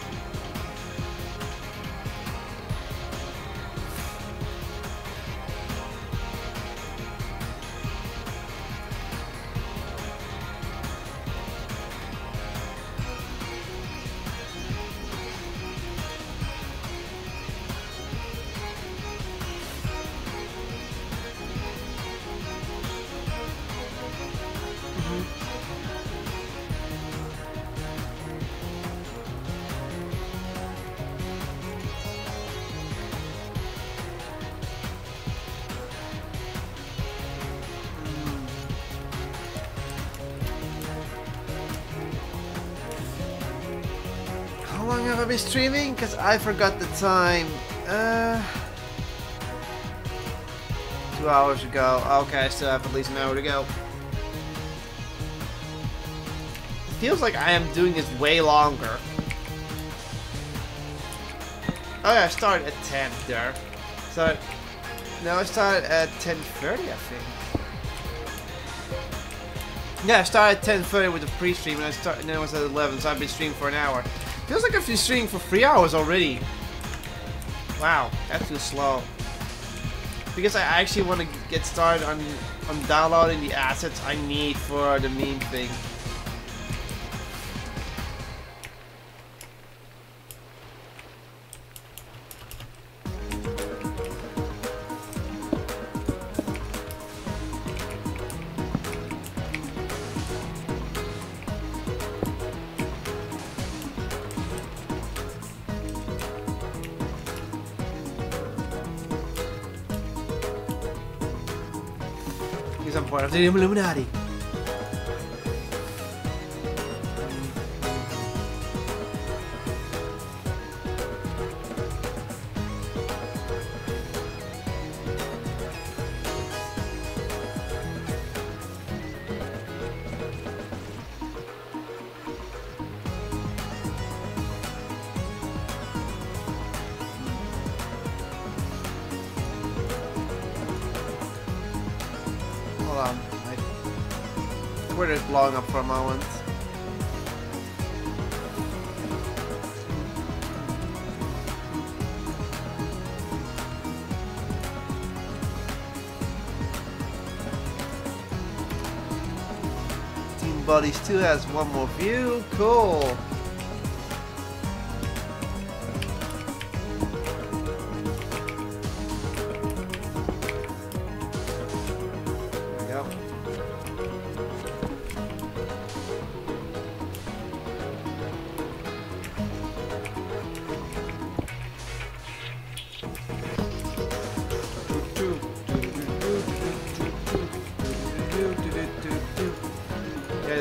How long have I been streaming? Because I forgot the time. 2 hours ago. Okay, I still have at least an hour to go. It feels like I am doing this way longer. Oh yeah, I started at 10 there. So, no, I started at 10:30, I think. Yeah, I started at 10:30 with the pre-stream, and then I was at 11, so I've been streaming for an hour. Feels like I've been streaming for 3 hours already. Wow, that's too slow. Because I actually want to get started on downloading the assets I need for the meme thing. I'm part of the Illuminati. Hold on, my Twitter's blowing up for a moment. Team Buddies 2 has one more view. Cool.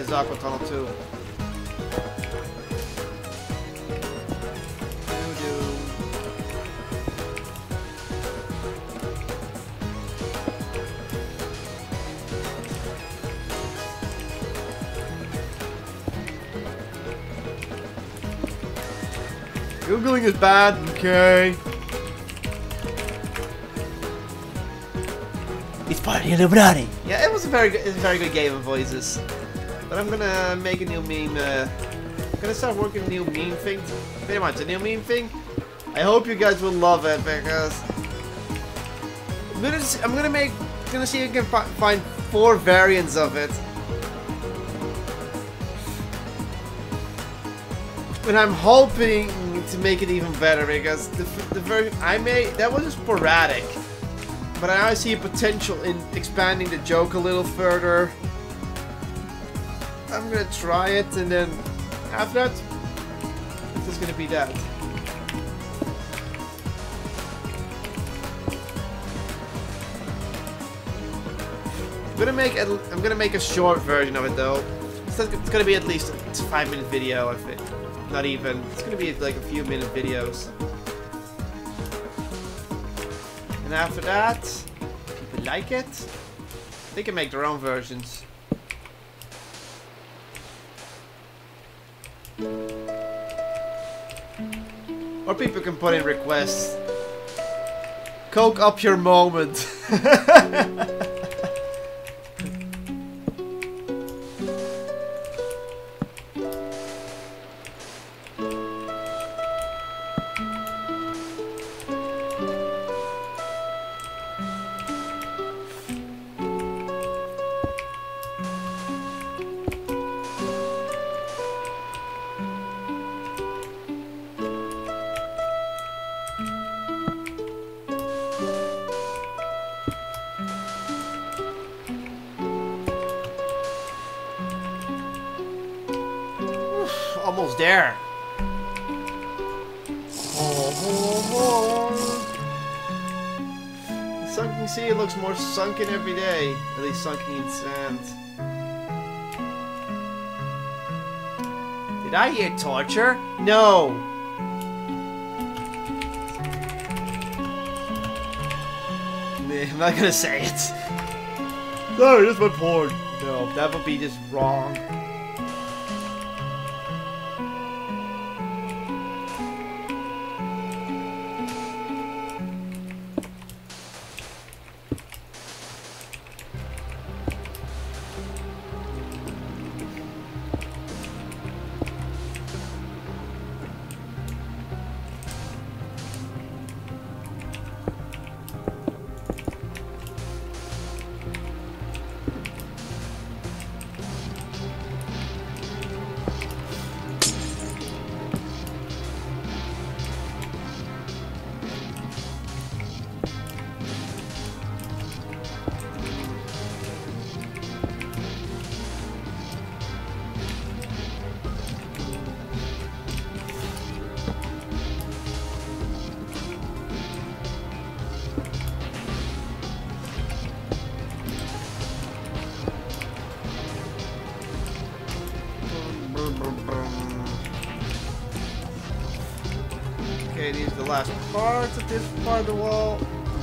this aqua tunnel too. Googling is bad, okay. It's party Illuminati. Yeah, it was a very good game of voices. But I'm gonna make a new meme. I'm gonna start working a new meme thing. Pretty much a new meme thing. I hope you guys will love it because I'm gonna see if I can find 4 variants of it. And I'm hoping to make it even better because the version I made, that was sporadic. But I see a potential in expanding the joke a little further. I'm gonna try it, and then after that, it's just gonna be that. I'm gonna make a short version of it though. It's gonna be at least a 5-minute video, I think. Not even. It's gonna be like a few minute videos. And after that, if people like it, they can make their own versions. Or people can put in requests. Coke up your moment. Almost there. The sunken sea looks more sunken every day. At least sunken in sand. Did I hear torture? No. Nah, I'm not gonna say it. Sorry, that's my porn. No, that would be just wrong. Okay, these are the last parts of this part of the wall.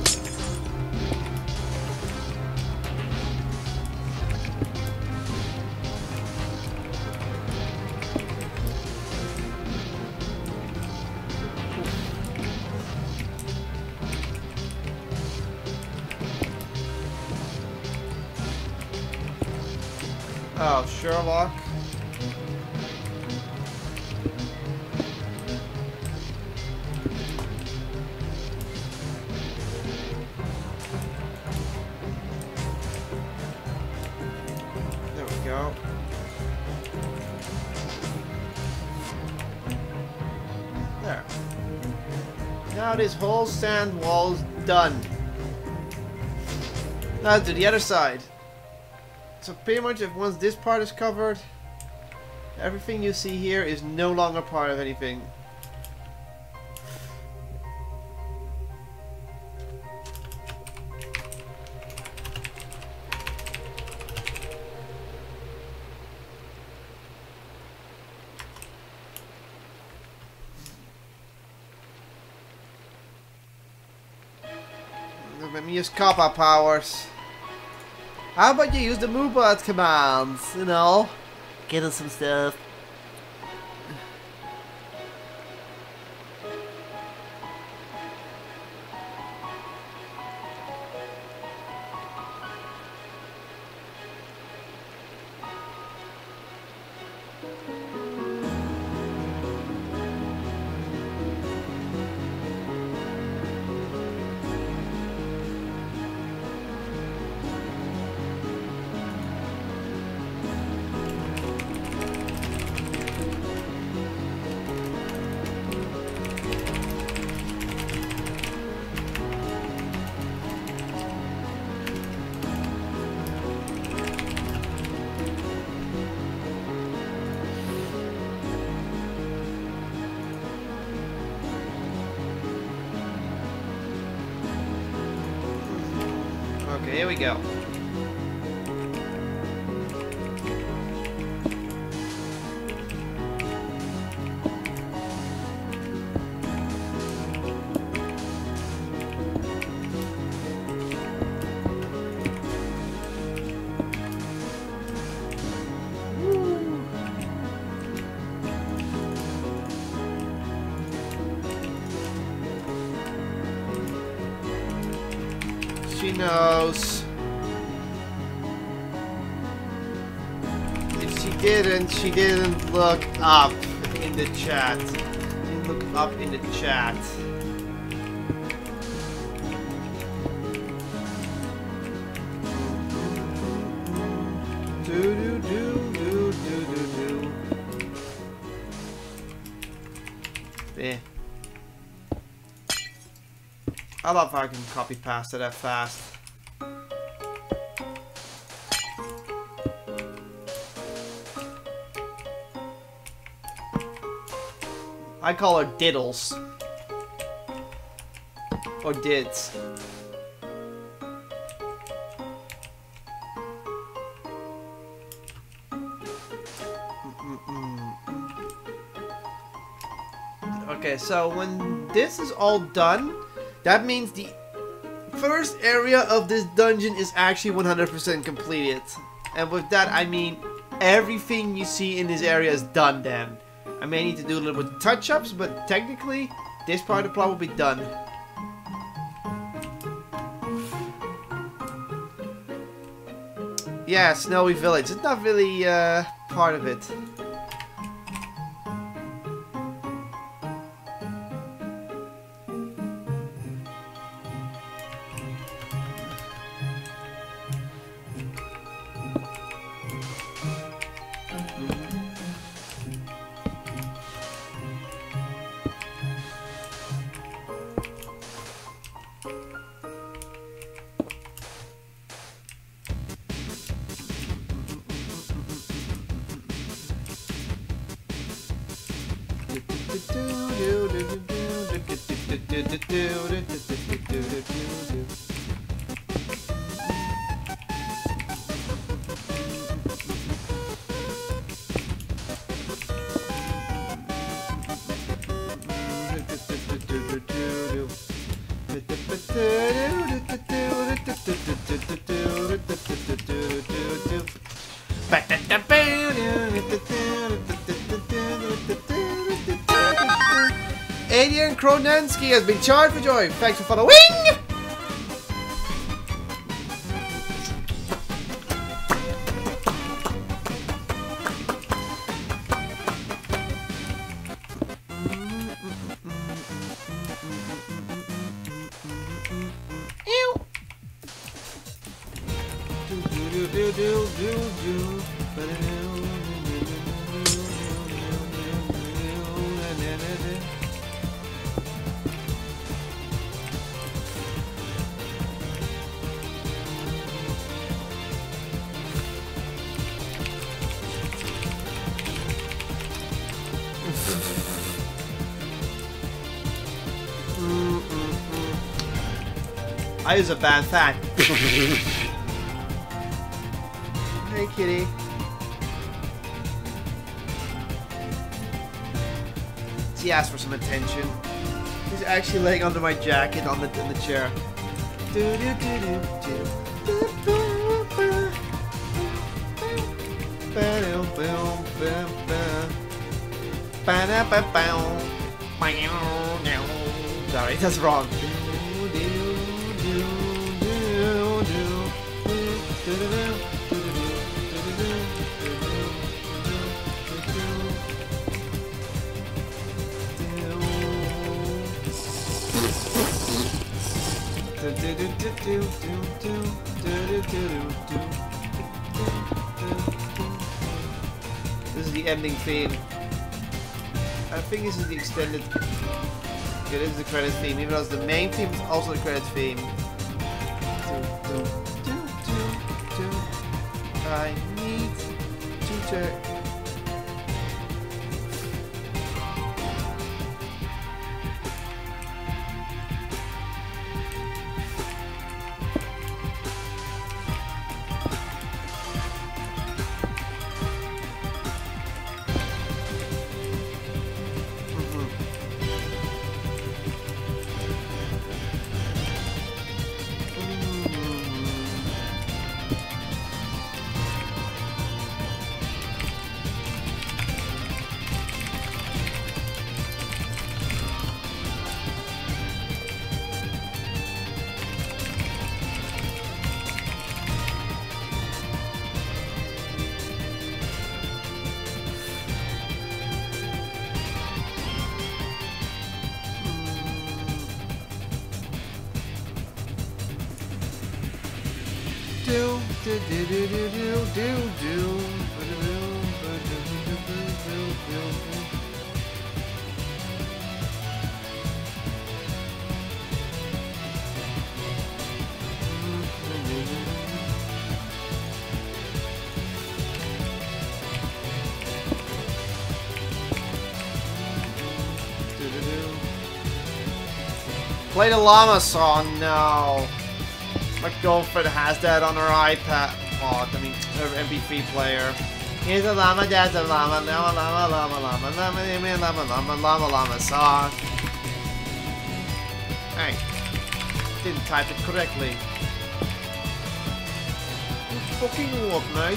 Oh, Sherlock. There we go. There. Now this whole sand wall's done. Now to the other side. So pretty much if once this part is covered, everything you see here is no longer part of anything. Let me use Kappa powers. How about you use the Moobot commands? You know, get us some stuff. Okay, here we go. She knows. If she didn't look up in the chat. Didn't look up in the chat. Do do do do do do do. There. I love how I can copy pasta that fast. I call her Diddles. Or Dids. Okay, so when this is all done, that means the first area of this dungeon is actually 100% completed. And with that, I mean everything you see in this area is done then. I may need to do a little bit of touch-ups, but technically, this part will probably be done. Yeah, Snowy Village. It's not really part of it. Adrian Kronansky has been charged for joy. Thanks for following. I use a bad fact. Hey, kitty. She asked for some attention. She's actually laying under my jacket in the chair. Sorry, that's wrong. This is the ending theme. I think this is the extended. Yeah, this is the credits theme. Even though it's the main theme, it's also the credits theme. I need to check. Play the llama song, no. My girlfriend has that on her iPad. Oh, I mean, her MP3 player. Here's a llama, that's a llama, now a llama, llama, llama, llama, llama, llama, llama, llama, llama song. Hey, didn't type it correctly. Fucking what, mate?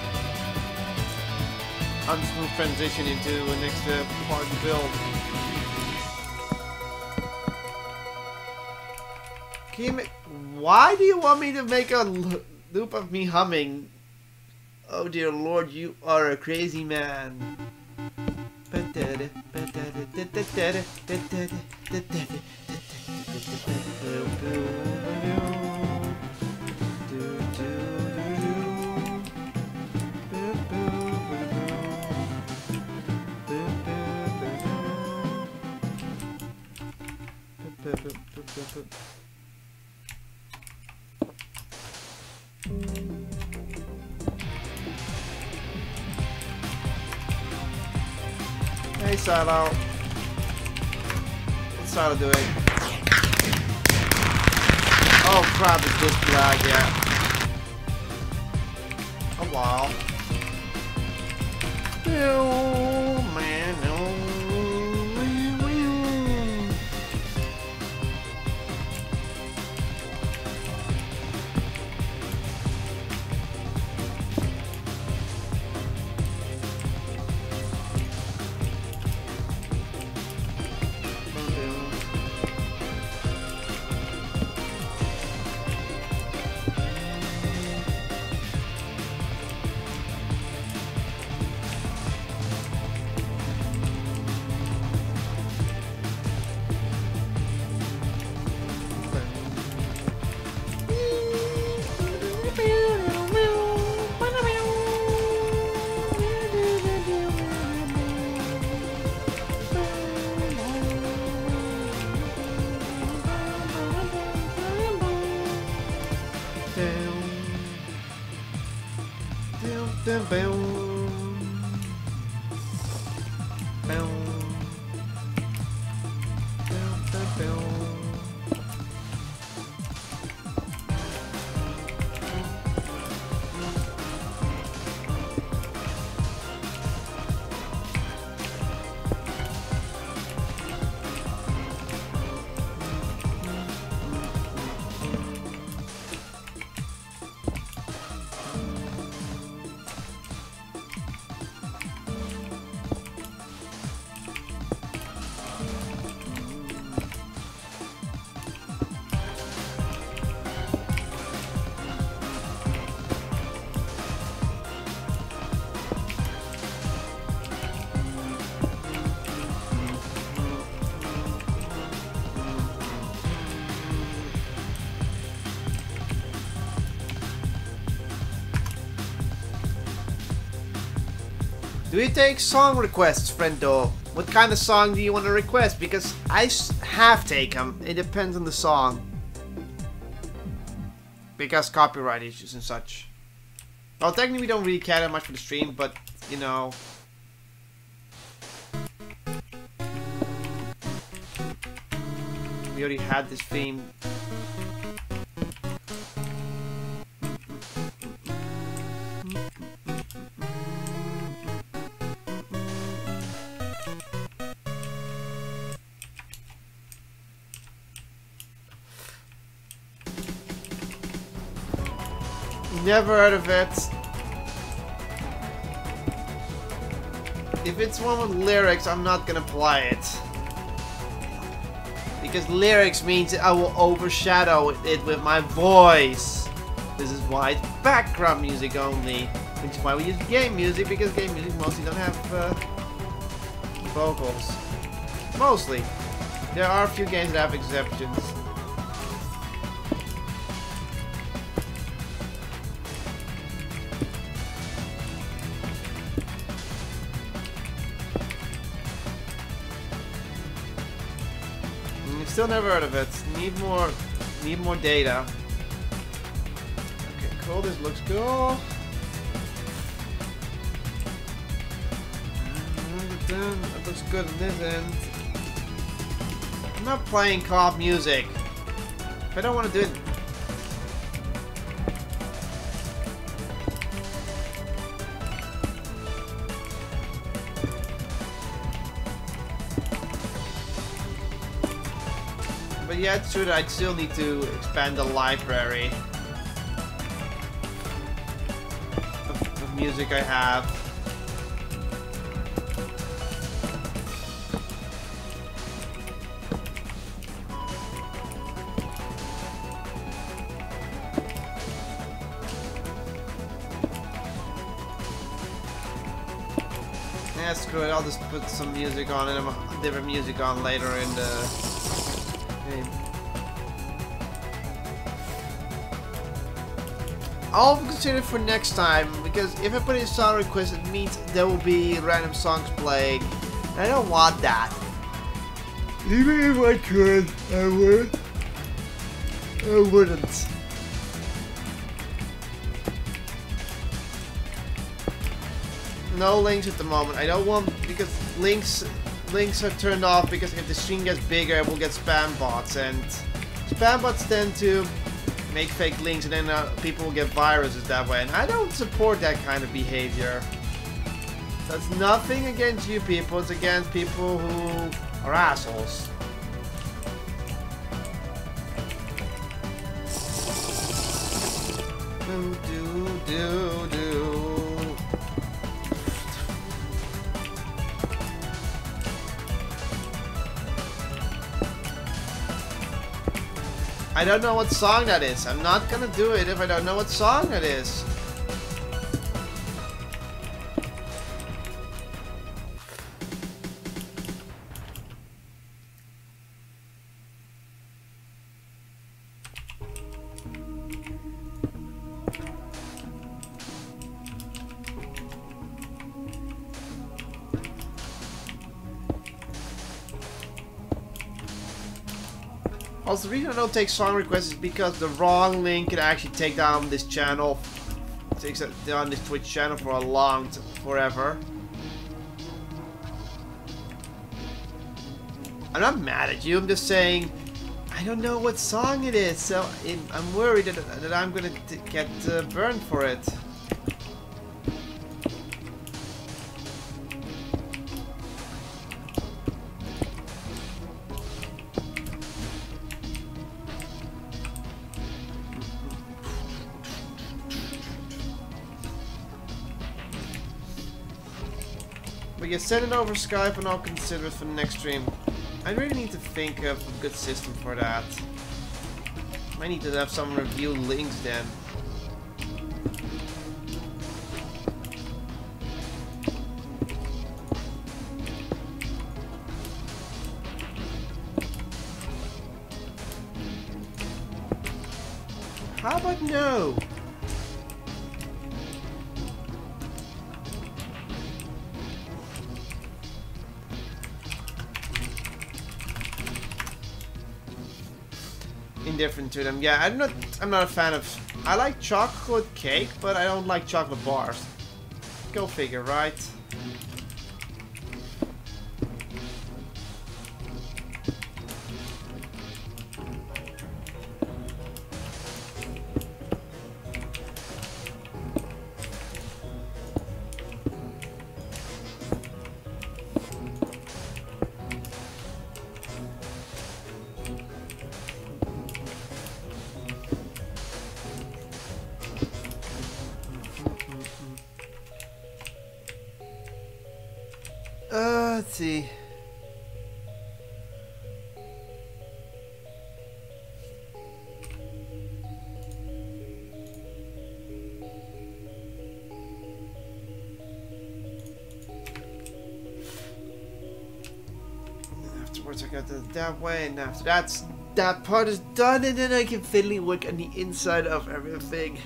Unsmooth transition into the next part of the build. Why do you want me to make a loop of me humming? Oh dear lord, you are a crazy man. Hey Silo. What's Silo doing? Oh crap, it's just lag, yeah. A while. Oh man, no. Do you take song requests, friendo? What kind of song do you want to request? Because I have take them. It depends on the song. Because copyright issues and such. Well, technically we don't really care that much for the stream, but, you know... We already had this theme. Never heard of it. If it's one with lyrics, I'm not gonna play it. Because lyrics means I will overshadow it with my voice. This is why it's background music only. Which is why we use game music, because game music mostly don't have vocals. Mostly. There are a few games that have exceptions. Still never heard of it. Need more data. Okay, cool. This looks cool. That looks good on this end. I'm not playing co-op music. If I don't want to do it. But yeah, it's true that I'd still need to expand the library of music I have. Yeah, screw it, I'll just put some music on and different music on later in the... I'll consider it for next time, because if I put in song request, it means there will be random songs playing. And I don't want that. Even if I could, I wouldn't. No links at the moment. I don't want, because links are turned off, because if the stream gets bigger, we'll get spam bots, and spam bots tend to make fake links, and then people will get viruses that way, and I don't support that kind of behavior. That's nothing against you people, it's against people who are assholes. I don't know what song that is. I'm not gonna do it if I don't know what song that is. Also, the reason I don't take song requests is because the wrong link can actually take down this channel, takes down this Twitch channel for forever. I'm not mad at you, I'm just saying, I don't know what song it is, so I'm worried that I'm gonna get burned for it. But yeah, send it over Skype and I'll consider it for the next stream. I really need to think of a good system for that. I need to have some review links then. How about no? indifferent to them. Yeah, I'm not a fan of. I like chocolate cake, but I don't like chocolate bars. Go figure, right? Let's see. Afterwards I got that way, and after that part is done, and then I can fiddly work on the inside of everything.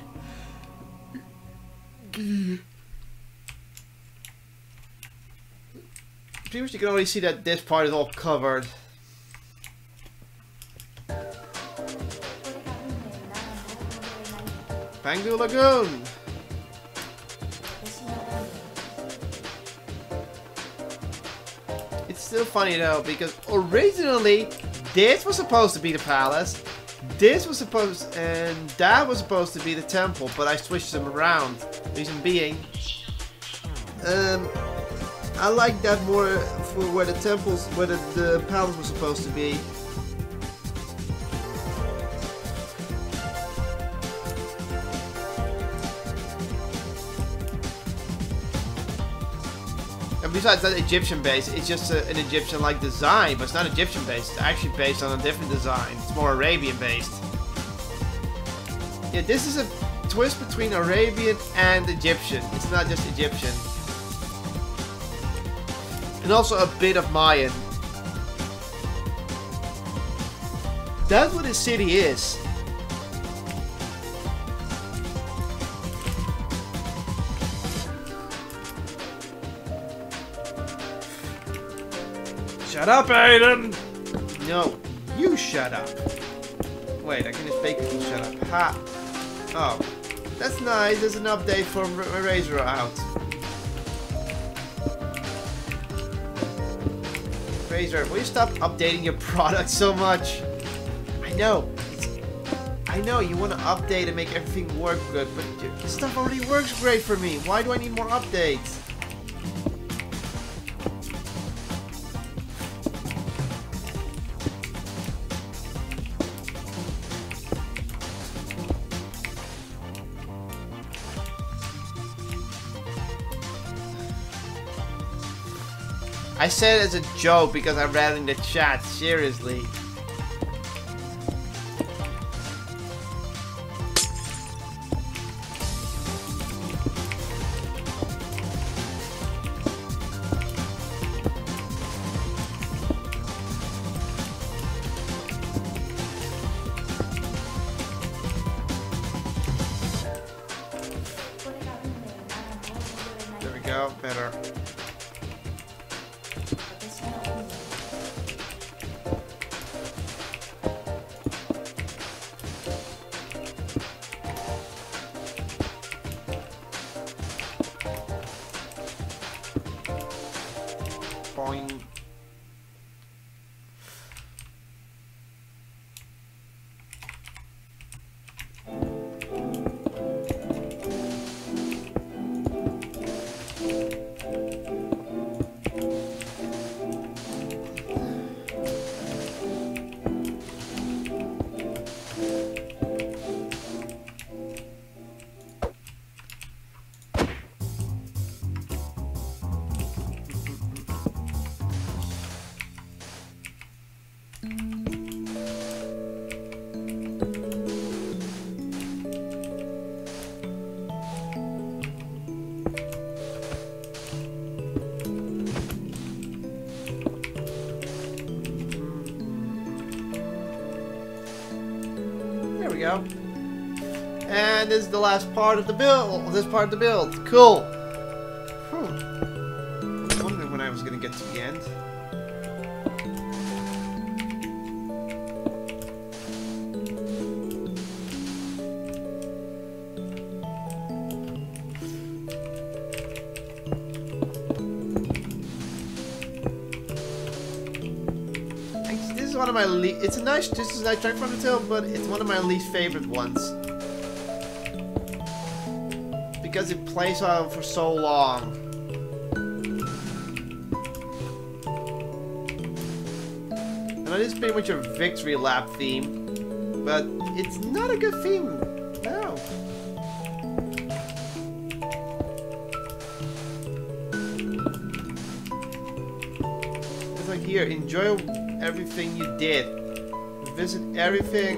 Pretty much you can already see that this part is all covered. Pangdu Lagoon! It's still funny though, because originally this was supposed to be the palace, this was supposed, and that was supposed to be the temple, but I switched them around. Reason being, I like that more for where the temples, where the palace was supposed to be. And besides that Egyptian base, it's just an Egyptian-like design, but it's not Egyptian based. It's actually based on a different design. It's more Arabian based. Yeah, this is a twist between Arabian and Egyptian. It's not just Egyptian. And also a bit of Mayan. That's what this city is. Shut up, Aiden! No, you shut up. Wait, I can just make you shut up. Ha! Oh, that's nice. There's an update from Razor out. Razor, will you stop updating your product so much? I know you want to update and make everything work good, but your stuff already works great for me. Why do I need more updates? I said it as a joke because I read in the chat, seriously. There we go, better. Boing. Go. And this is the last part of the build. This part of the build. Cool. I was wondering when I was going to get to the end. of my this is a nice track from Undertale, but it's one of my least favorite ones. Because it plays on for so long. And it is pretty much a victory lap theme. But it's not a good theme. No. It's like, here, enjoy everything you did. Visit everything.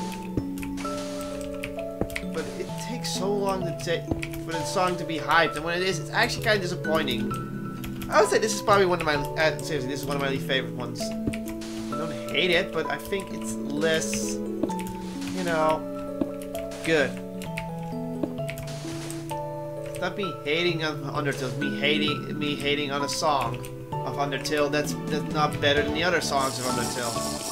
But it takes so long for the song to be hyped, and when it is, it's actually kind of disappointing. I would say this is probably one of my seriously, this is one of my least favorite ones. I don't hate it, but I think it's less, you know, good. It's not me hating on Undertale, it's me hating on a song of Undertale that's not better than the other songs of Undertale.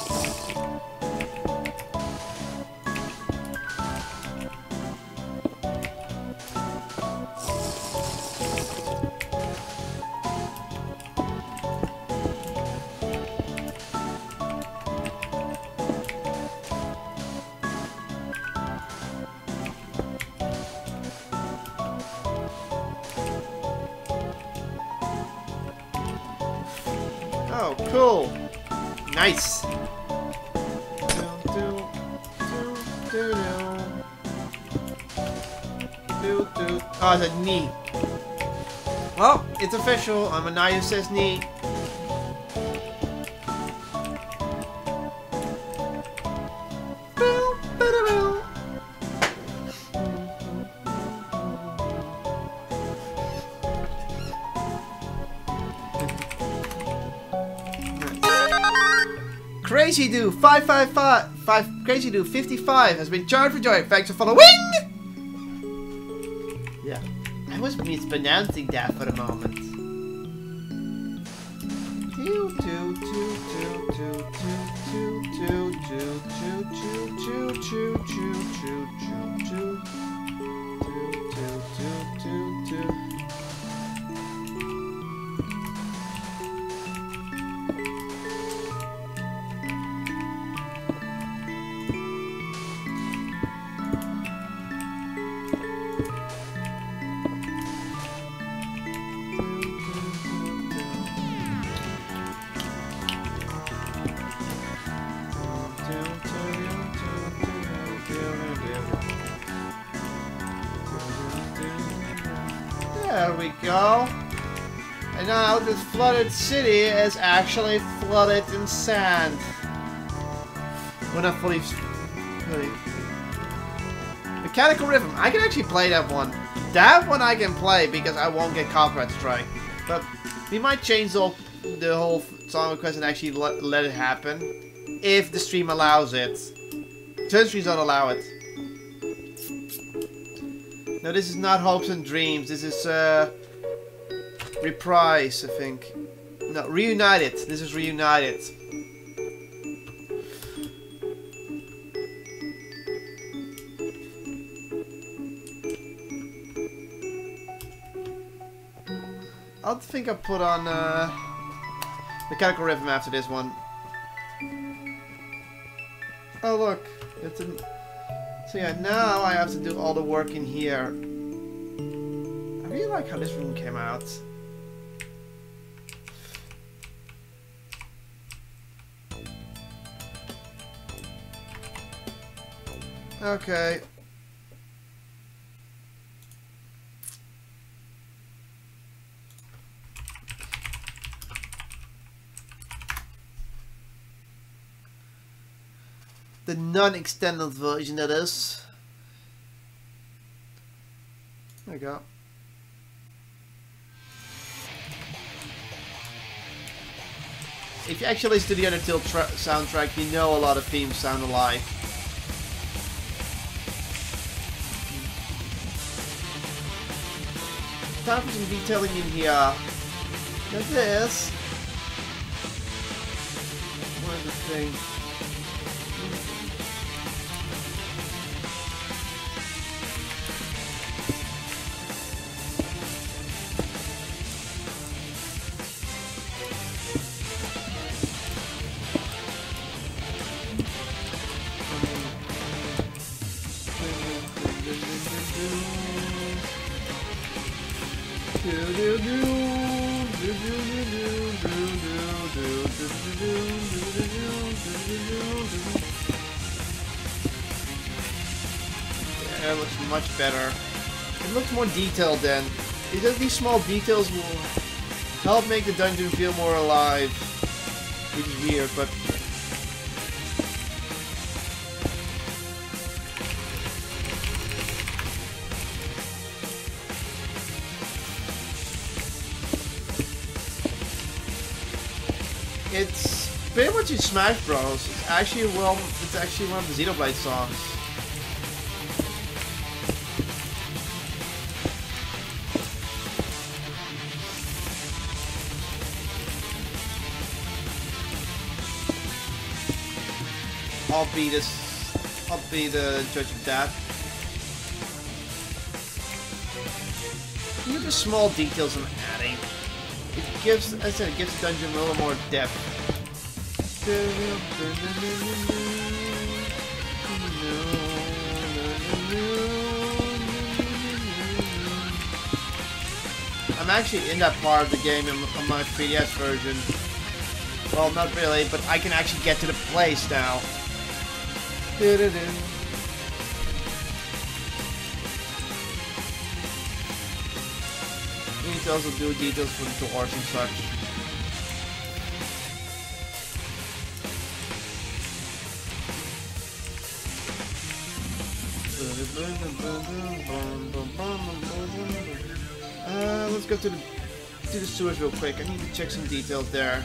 Oh, cool. Nice. Oh, it's a knee. Well, it's official. I'm a knight who says knee. Crazy Dude 555 Crazy Dude 55 has been charged for joy. Thanks for following. Yeah, I was mispronouncing that for a moment. There we go. And now this flooded city is actually flooded in sand. Well, not fully. Mechanical Rhythm. I can actually play that one. That one I can play because I won't get copyright strike. But we might change the whole song request and actually let it happen if the stream allows it. Certain streams don't allow it. No, this is not Hopes and Dreams. This is Reprise, I think. No, Reunited. This is Reunited. I think I'll put on Mechanical Rhythm after this one. Oh look, it's an. So yeah, now I have to do all the work in here. I really like how this room came out. Okay. The non-extended version of this. There we go. If you actually listen to the Undertale soundtrack, you know a lot of themes sound alike. Time for some detailing in here. Look at this. What is the thing? Yeah, it looks much better. It looks more detailed then. These small details will help make the dungeon feel more alive. Which is weird, but it's pretty much in Smash Bros. It's actually one of the Xenoblade songs. I'll be the judge of that. Look at the small details I'm adding. It gives, as I said, it gives the dungeon a little more depth. I'm actually in that part of the game on my 3DS version. Well, not really, but I can actually get to the place now. You need to also do details for the doors and such. Let's go to the sewers real quick. I need to check some details there.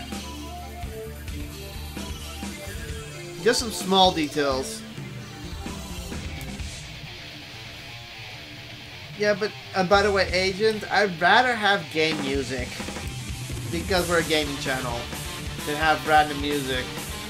Just some small details. Yeah, but by the way, Agent, I'd rather have game music because we're a gaming channel than have random music.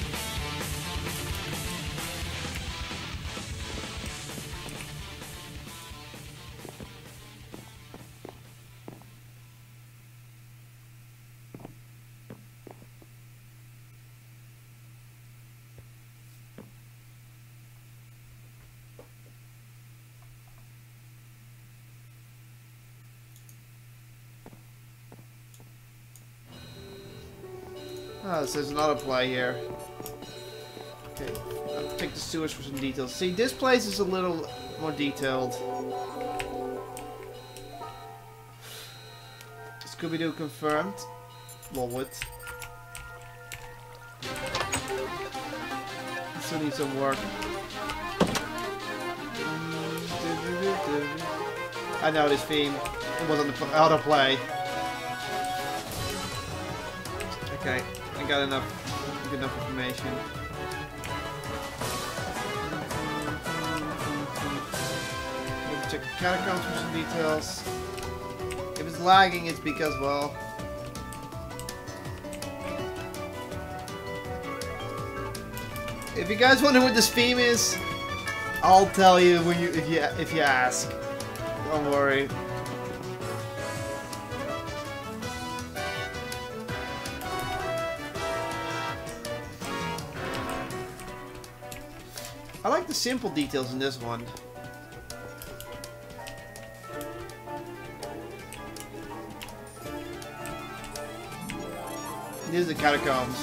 Oh, so there's another play here. Okay, I'll take the sewers for some details. See, this place is a little more detailed. Scooby-Doo confirmed. Lolwood. Still need some work. I know this theme. It was on the autoplay. Okay. I got enough information. Let's check the catacombs for some details. If it's lagging, it's because, well, if you guys wonder what this theme is, I'll tell you when if you ask. Don't worry. I like the simple details in this one. These are the catacombs.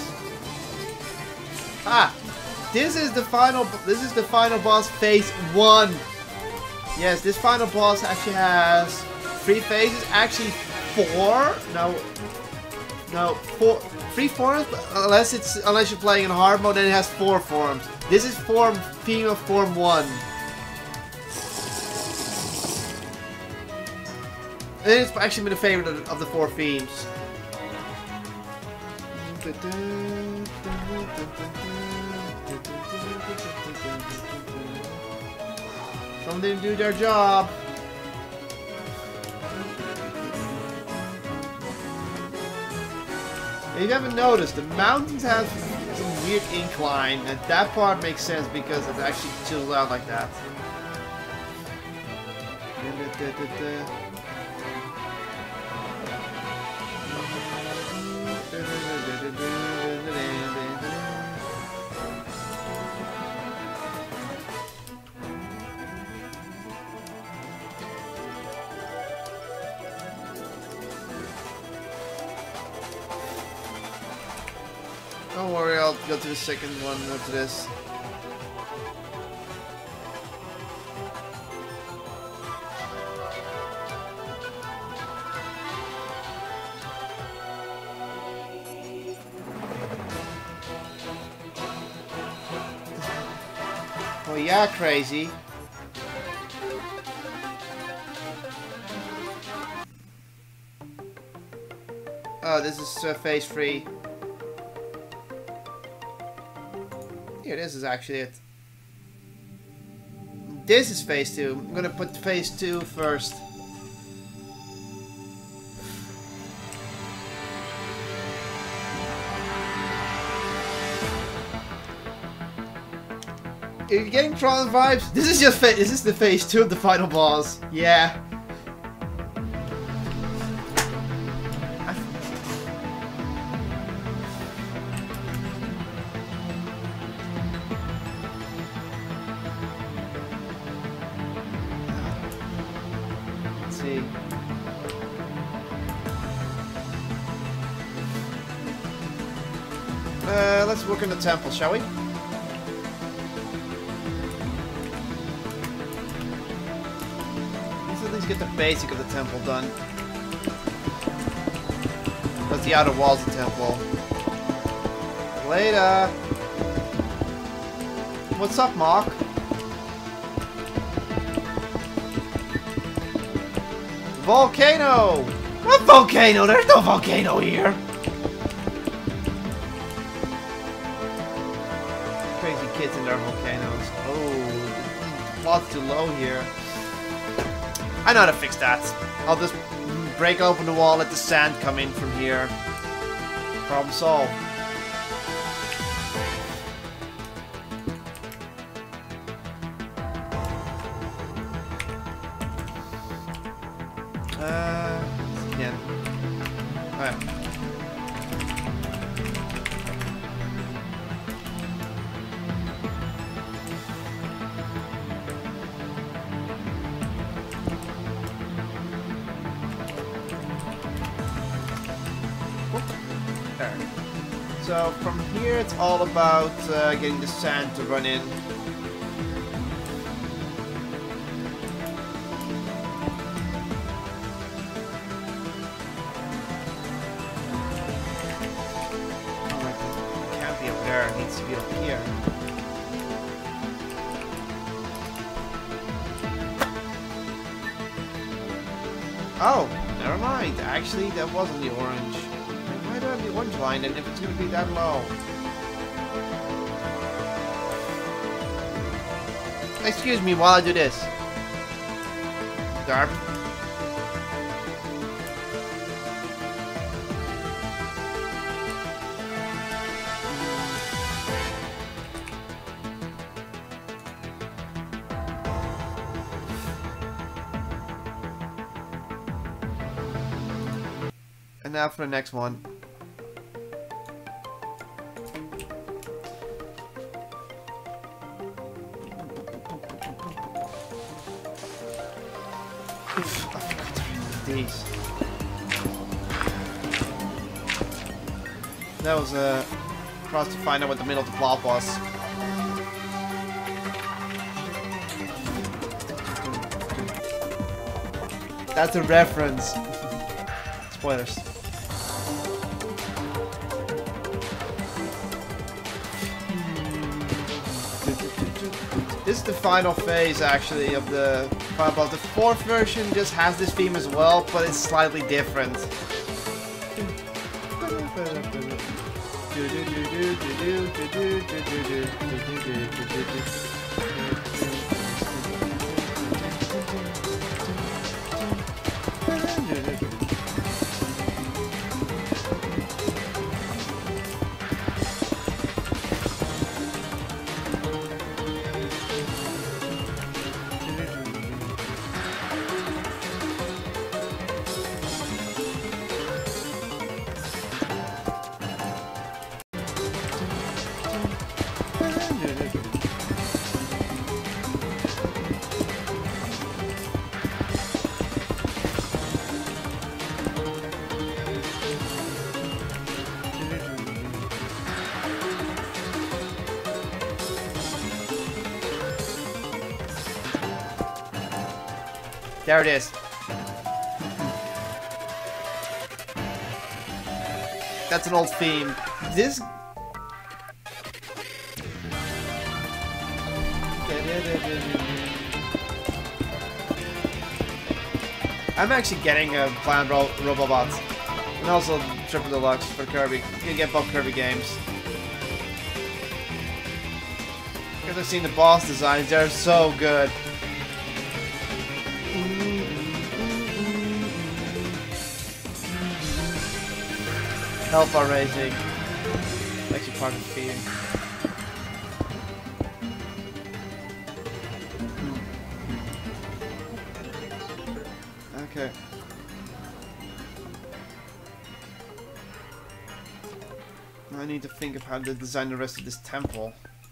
Ah! This is the final boss, phase 1. Yes, this final boss actually has 3 phases. Actually 4. No, 4. 3 forms, unless you're playing in hard mode, then it has 4 forms. This is theme of form 1. And it's actually been a favorite of the 4 themes. Someone didn't do their job. If you haven't noticed, the mountains have some weird incline, and that part makes sense because it actually chills out like that. Don't worry, I'll go to the second one after this. Oh yeah, crazy. Oh, this is phase 3. Here, this is actually it. This is phase 2. I'm gonna put phase 2 first. Are you getting Tron vibes? This is just this is the phase 2 of the final boss. Yeah. Let's see. Let's work in the temple, shall we? Let's at least get the basic of the temple done. That's the outer walls of the temple. Later. What's up, Mark? Volcano! What volcano? There's no volcano here! Crazy kids in their volcanoes. Oh, the plot's too low here. I know how to fix that. I'll just break open the wall, let the sand come in from here. Problem solved. Again. Alright. There. So from here it's all about getting the sand to run in. It needs to be up here. Oh, never mind. Actually, that wasn't the orange. Why do I have the orange line then if it's going to be that low? Excuse me while I do this. Darp. And now for the next one. These. That was cross to find out what the middle of the plot was. That's a reference. Spoilers. This is the final phase, actually, of the final boss. The fourth version just has this theme as well, but it's slightly different. There it is. That's an old theme. This... I'm actually getting a Planet Robobots. And also Triple Deluxe for Kirby. I'm gonna get both Kirby games. Because I've seen the boss designs, they're so good. Hellfire Racing. Actually part of the theme. Okay. I need to think of how to design the rest of this temple.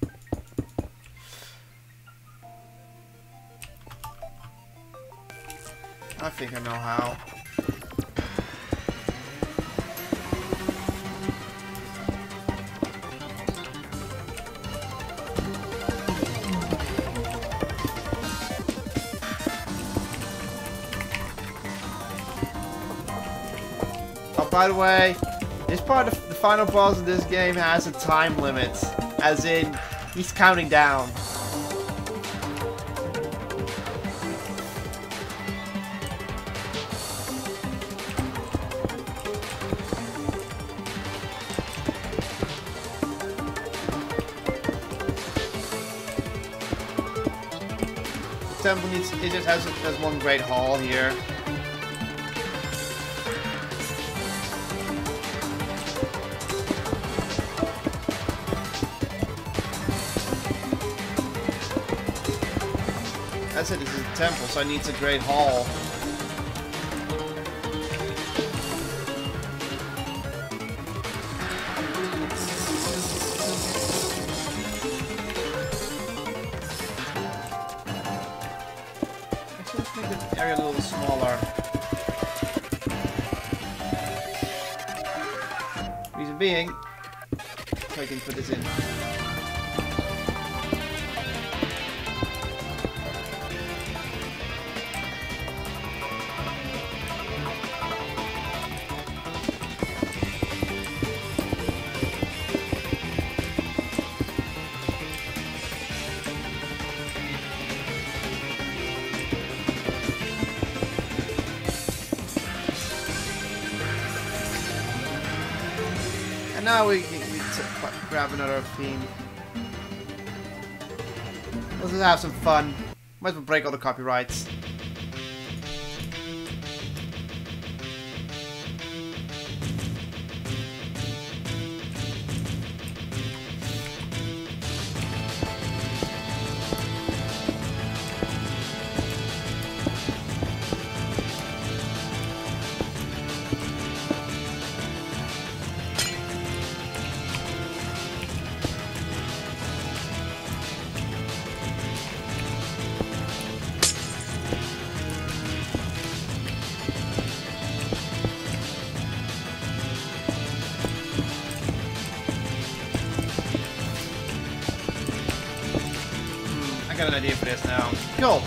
I think I know how. Oh, by the way, this part of the final boss of this game has a time limit. As in, he's counting down. Temple needs, it just has one great hall here. I said this is a temple, so I need a great hall. Area a little smaller. Reason being, so I can put this in. Now we grab another theme. Let's just have some fun. Might as well break all the copyrights. I got an idea for this now. Cool.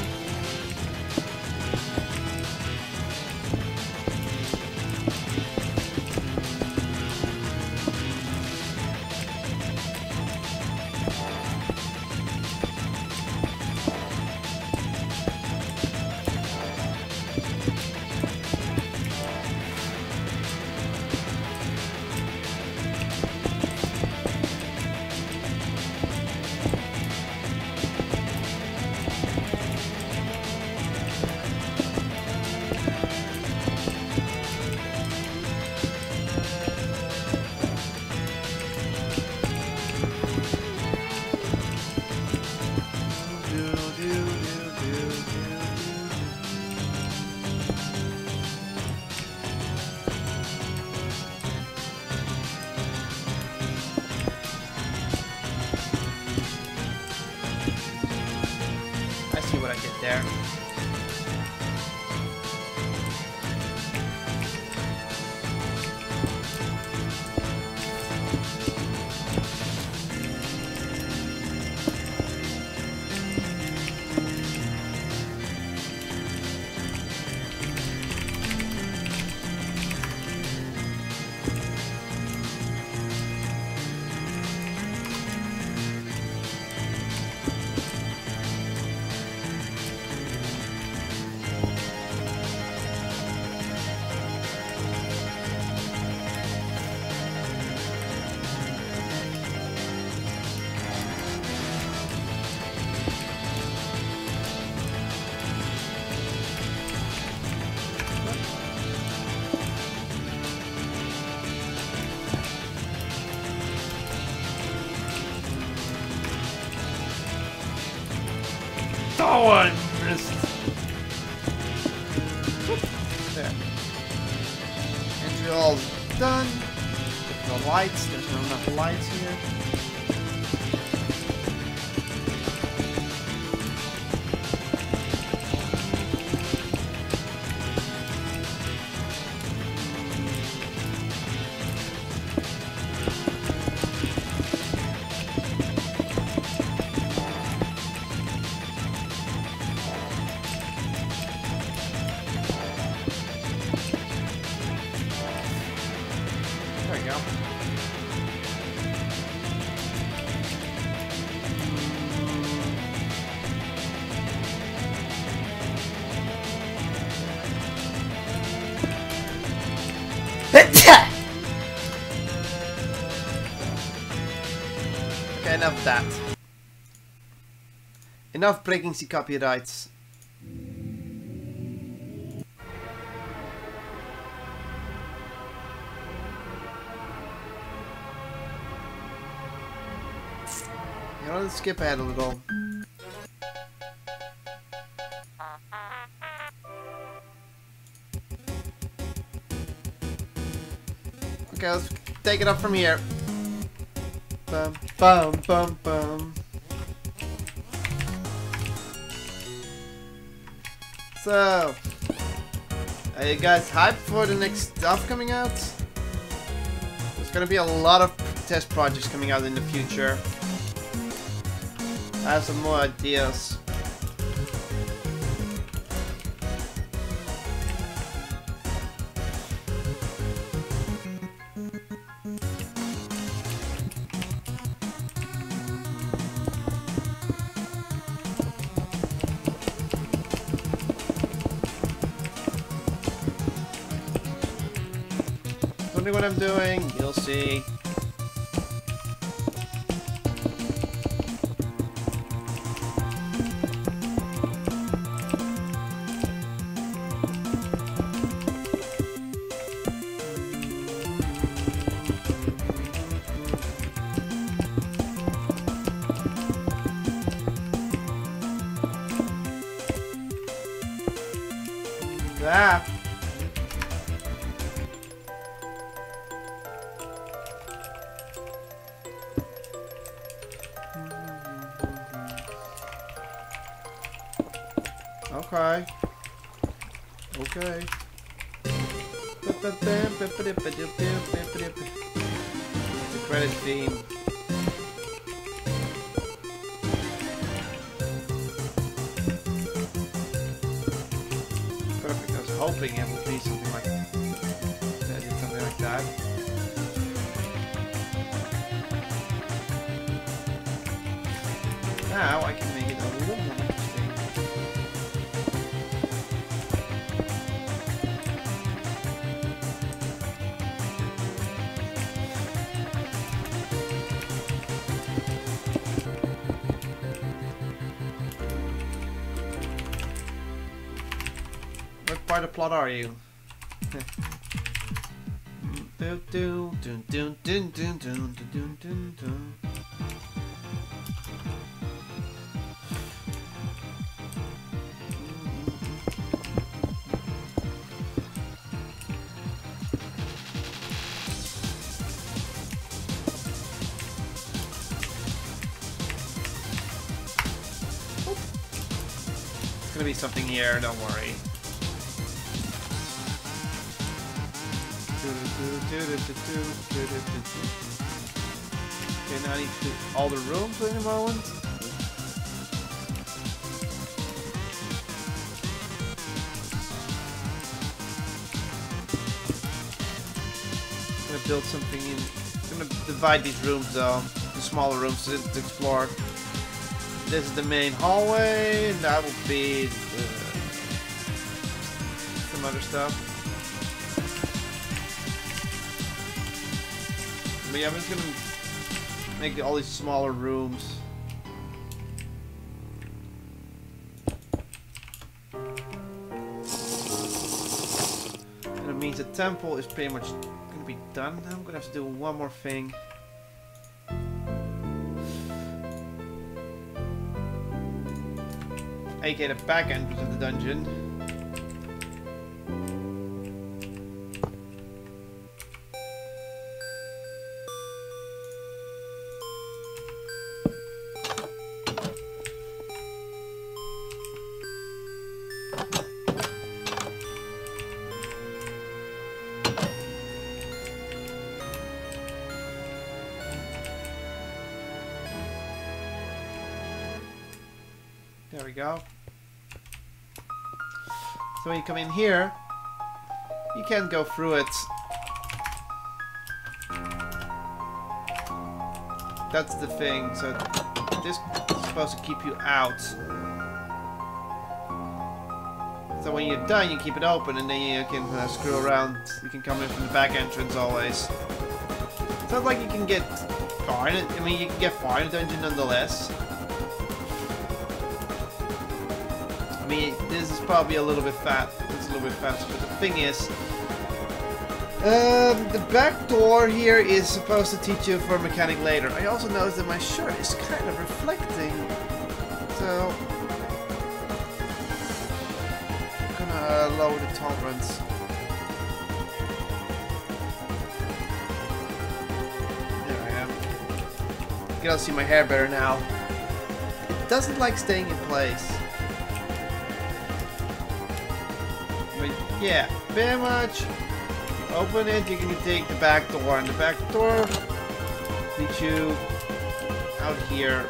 What I did there. Oh, I missed. There. Entry all done. No lights. There's not enough lights here. There we go. Okay, enough of that. Enough breaking the copyrights. You know, let's skip ahead a little. Okay, let's take it up from here. Bum, bum, bum, bum. So, are you guys hyped for the next stuff coming out? There's gonna be a lot of test projects coming out in the future. I have some more ideas. Wondering what I'm doing? You'll see. That. Okay. Okay. The credit theme. Perfect. I was hoping it would be something like that. Something like that. Now I can make it a little more interesting. What part of the plot are you? It's gonna be something here, don't worry. Okay, now I need to do all the rooms in a moment. I'm gonna build something in. I'm gonna divide these rooms though, the smaller rooms to explore. This is the main hallway, and that will be some other stuff. But yeah, I'm just gonna make all these smaller rooms. And it means the temple is pretty much gonna be done. Now I'm gonna have to do one more thing. aka the back entrance of the dungeon. There we go. So when you come in here, you can't go through it. That's the thing. So this is supposed to keep you out. So when you're done, you keep it open, and then you can screw around. You can come in from the back entrance always. Sounds like you can get far in it. I mean, you can get far in the dungeon nonetheless. I mean, this is probably a little bit fat. It's a little bit fast, but the thing is, the back door here is supposed to teach you for a mechanic later. I also noticed that my shirt is kind of reflecting, so I'm gonna lower the tolerance. There I am. You can also see my hair better now. It doesn't like staying in place. But yeah, very much. Open it, you can take the back door, and the back door leads you out here.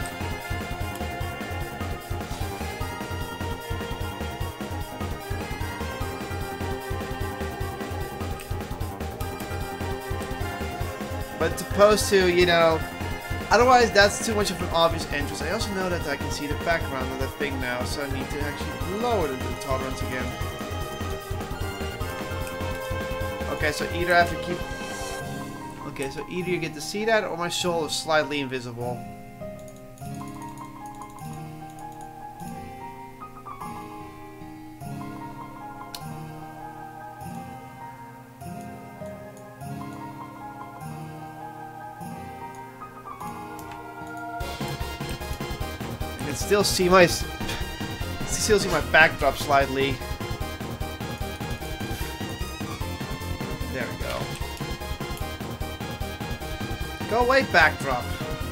But it's supposed to, you know, otherwise that's too much of an obvious entrance. I also know that I can see the background of the thing now, so I need to actually lower the tolerance again. Okay, so either I have to keep... Okay, so either you get to see that, or my soul is slightly invisible. I can still see my... still see my backdrop slightly. There we go. Go away, backdrop.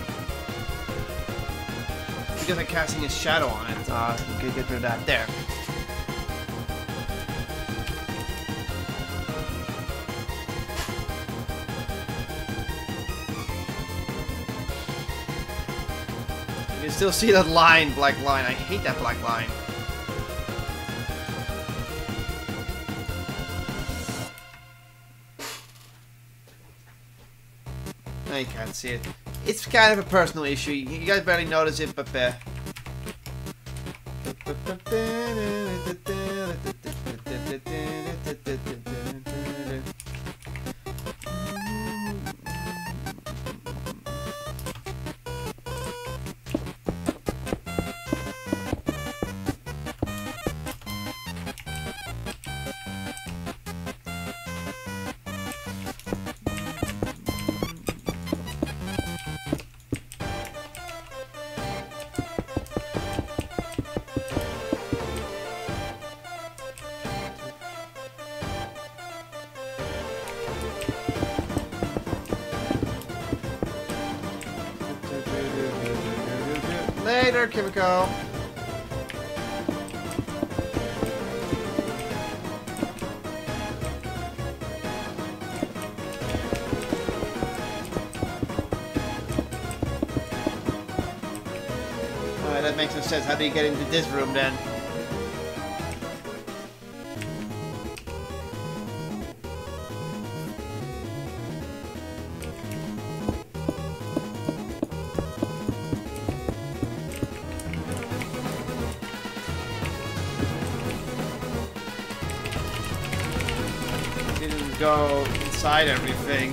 Because I'm casting a shadow on it, you can get rid of that. There. You can still see that line, black line. I hate that black line. No, you can't see it. It's kind of a personal issue. You guys barely notice it, but later, Kimiko. Alright, that makes no sense. How do you get into this room then? Didn't go inside everything.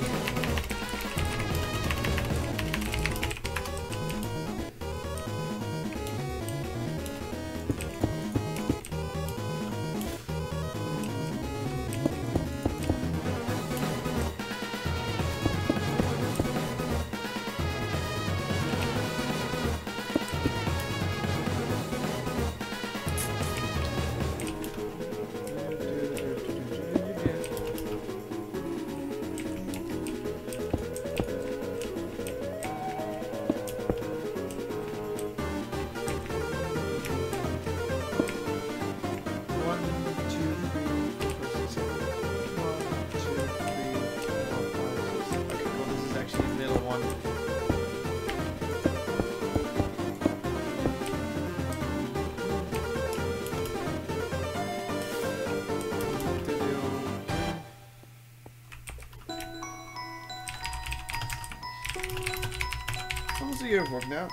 do your work now.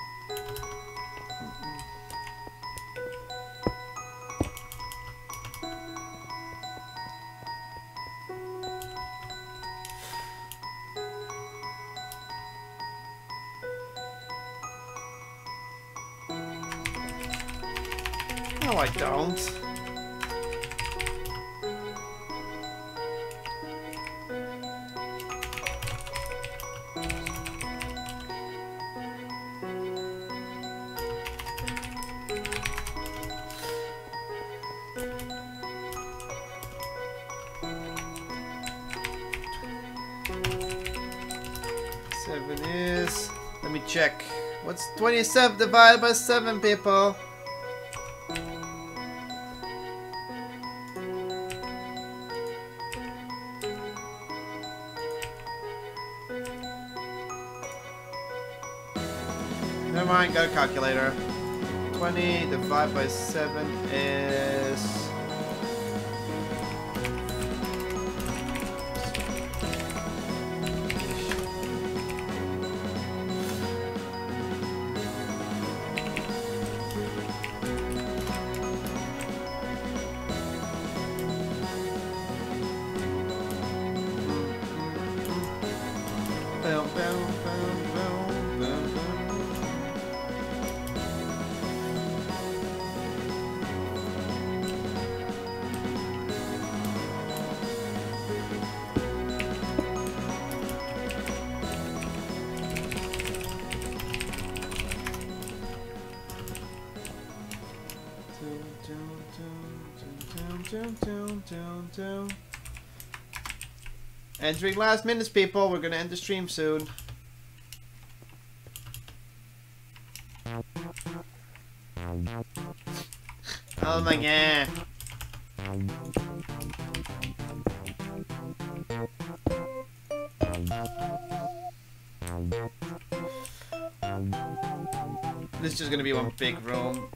No, I don't. Seven is... Let me check. What's 27 divided by 7, people? Never mind, got a calculator. 20 divided by 7 is... Boom, boom, boom, boom, boom, boom. Entering last minutes, people. We're gonna end the stream soon. Oh my god. This is just gonna be one big room.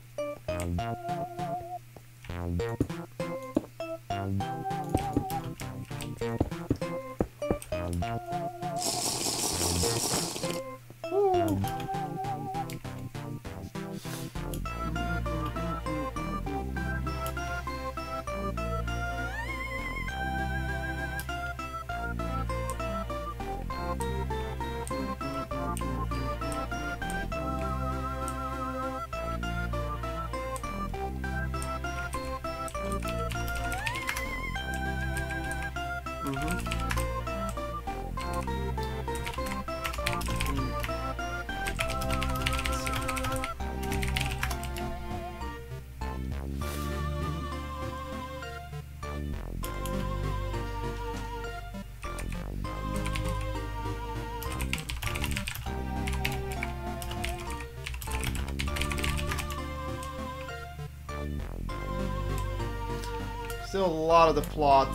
Still a lot of the plot.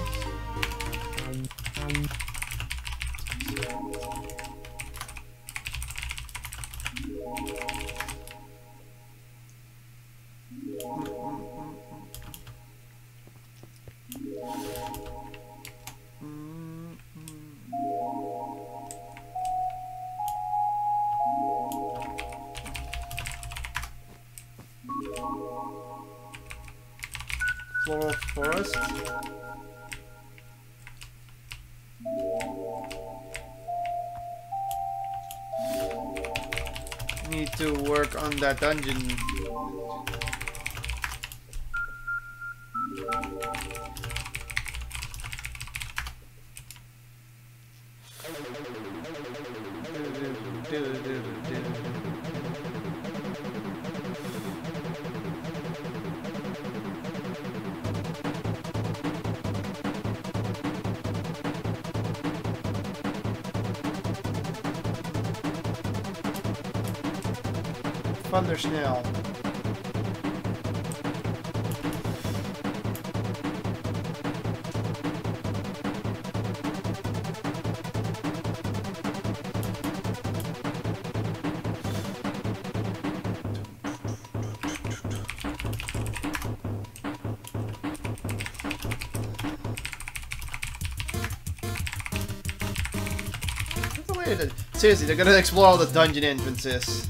Floral forest. Need to work on that dungeon. Thundersnell. weird. Seriously, they're gonna explore all the dungeon entrances.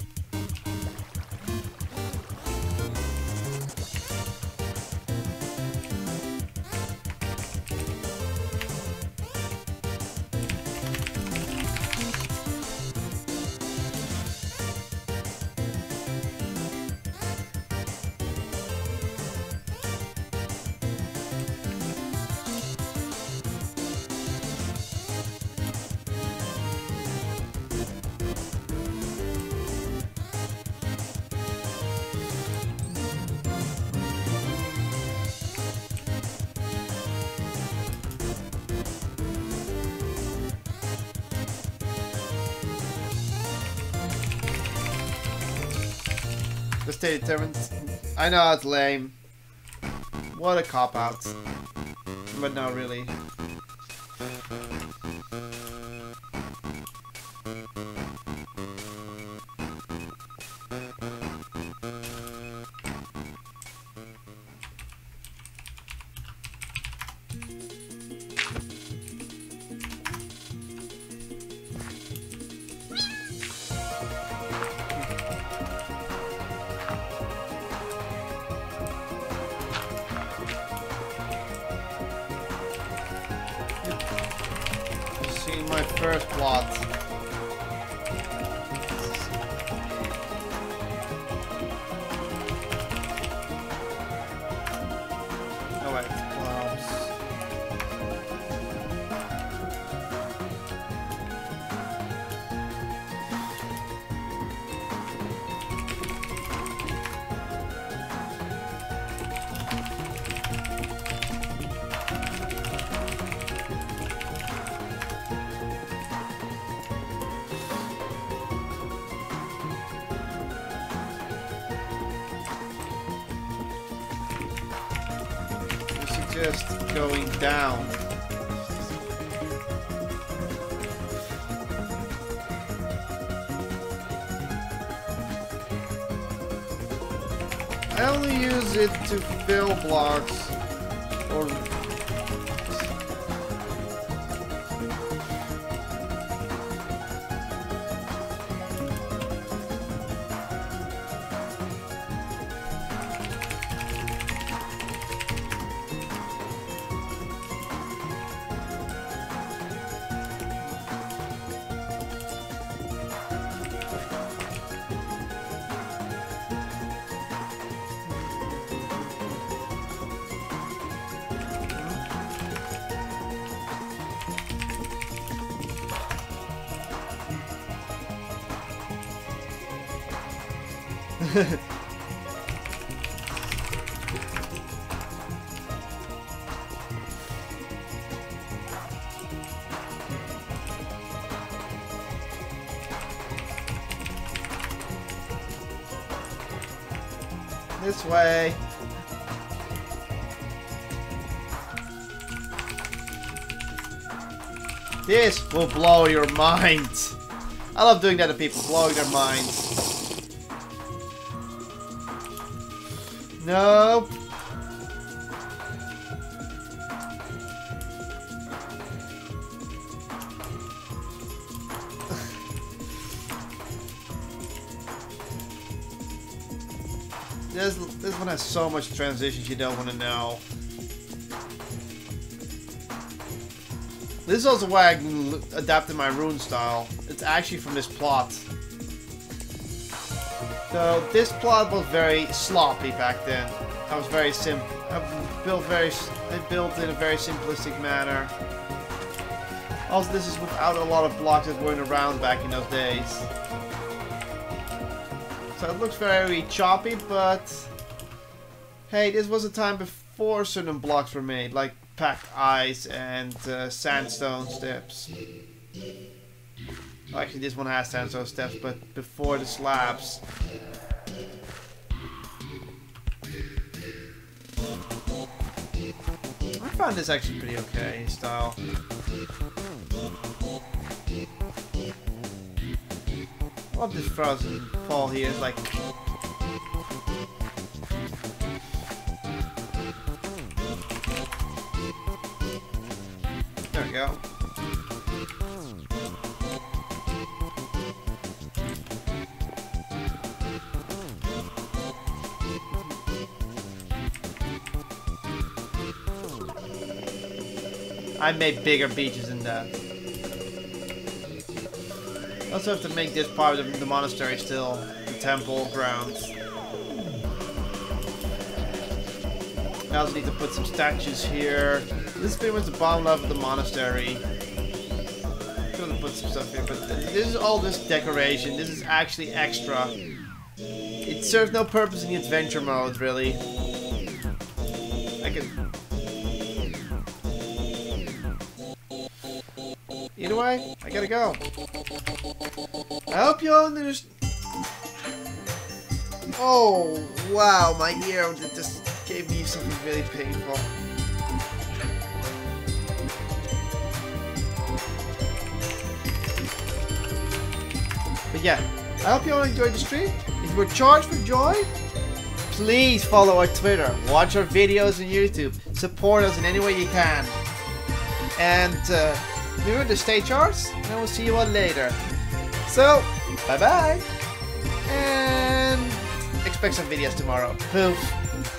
Stay determined. I know it's lame. What a cop out. But not really. See my first plot. Oh wait, clouds. Just going down. I only use it to fill blocks or this way. This will blow your mind. I love doing that to people, blowing their minds. Nope. This one has so much transitions you don't want to know. This is also why I adapted my rune style. It's actually from this plot. So this plot was very sloppy back then. I was very simple. I built in a very simplistic manner. Also, this is without a lot of blocks that weren't around back in those days. So it looks very choppy, but hey, this was a time before certain blocks were made, like packed ice and sandstone steps. Actually, this one has sandstone steps, but before the slabs. I found this actually pretty okay style. I love this frozen fall here. It's like there we go. I made bigger beaches than that. I also have to make this part of the monastery still. The temple grounds. I also need to put some statues here. This is pretty much the bottom level of the monastery. I'm gonna put some stuff here, but this is all just decoration. This is actually extra. It serves no purpose in the adventure mode, really. I can... Either way, I gotta go. I hope you all understand. Oh, wow, my ear just gave me something really painful. But yeah, I hope you all enjoyed the stream. If you were charged for joy, please follow our Twitter, watch our videos on YouTube, support us in any way you can. And remember to stay charged, and I will see you all later. So, bye bye, and expect some videos tomorrow. Poof.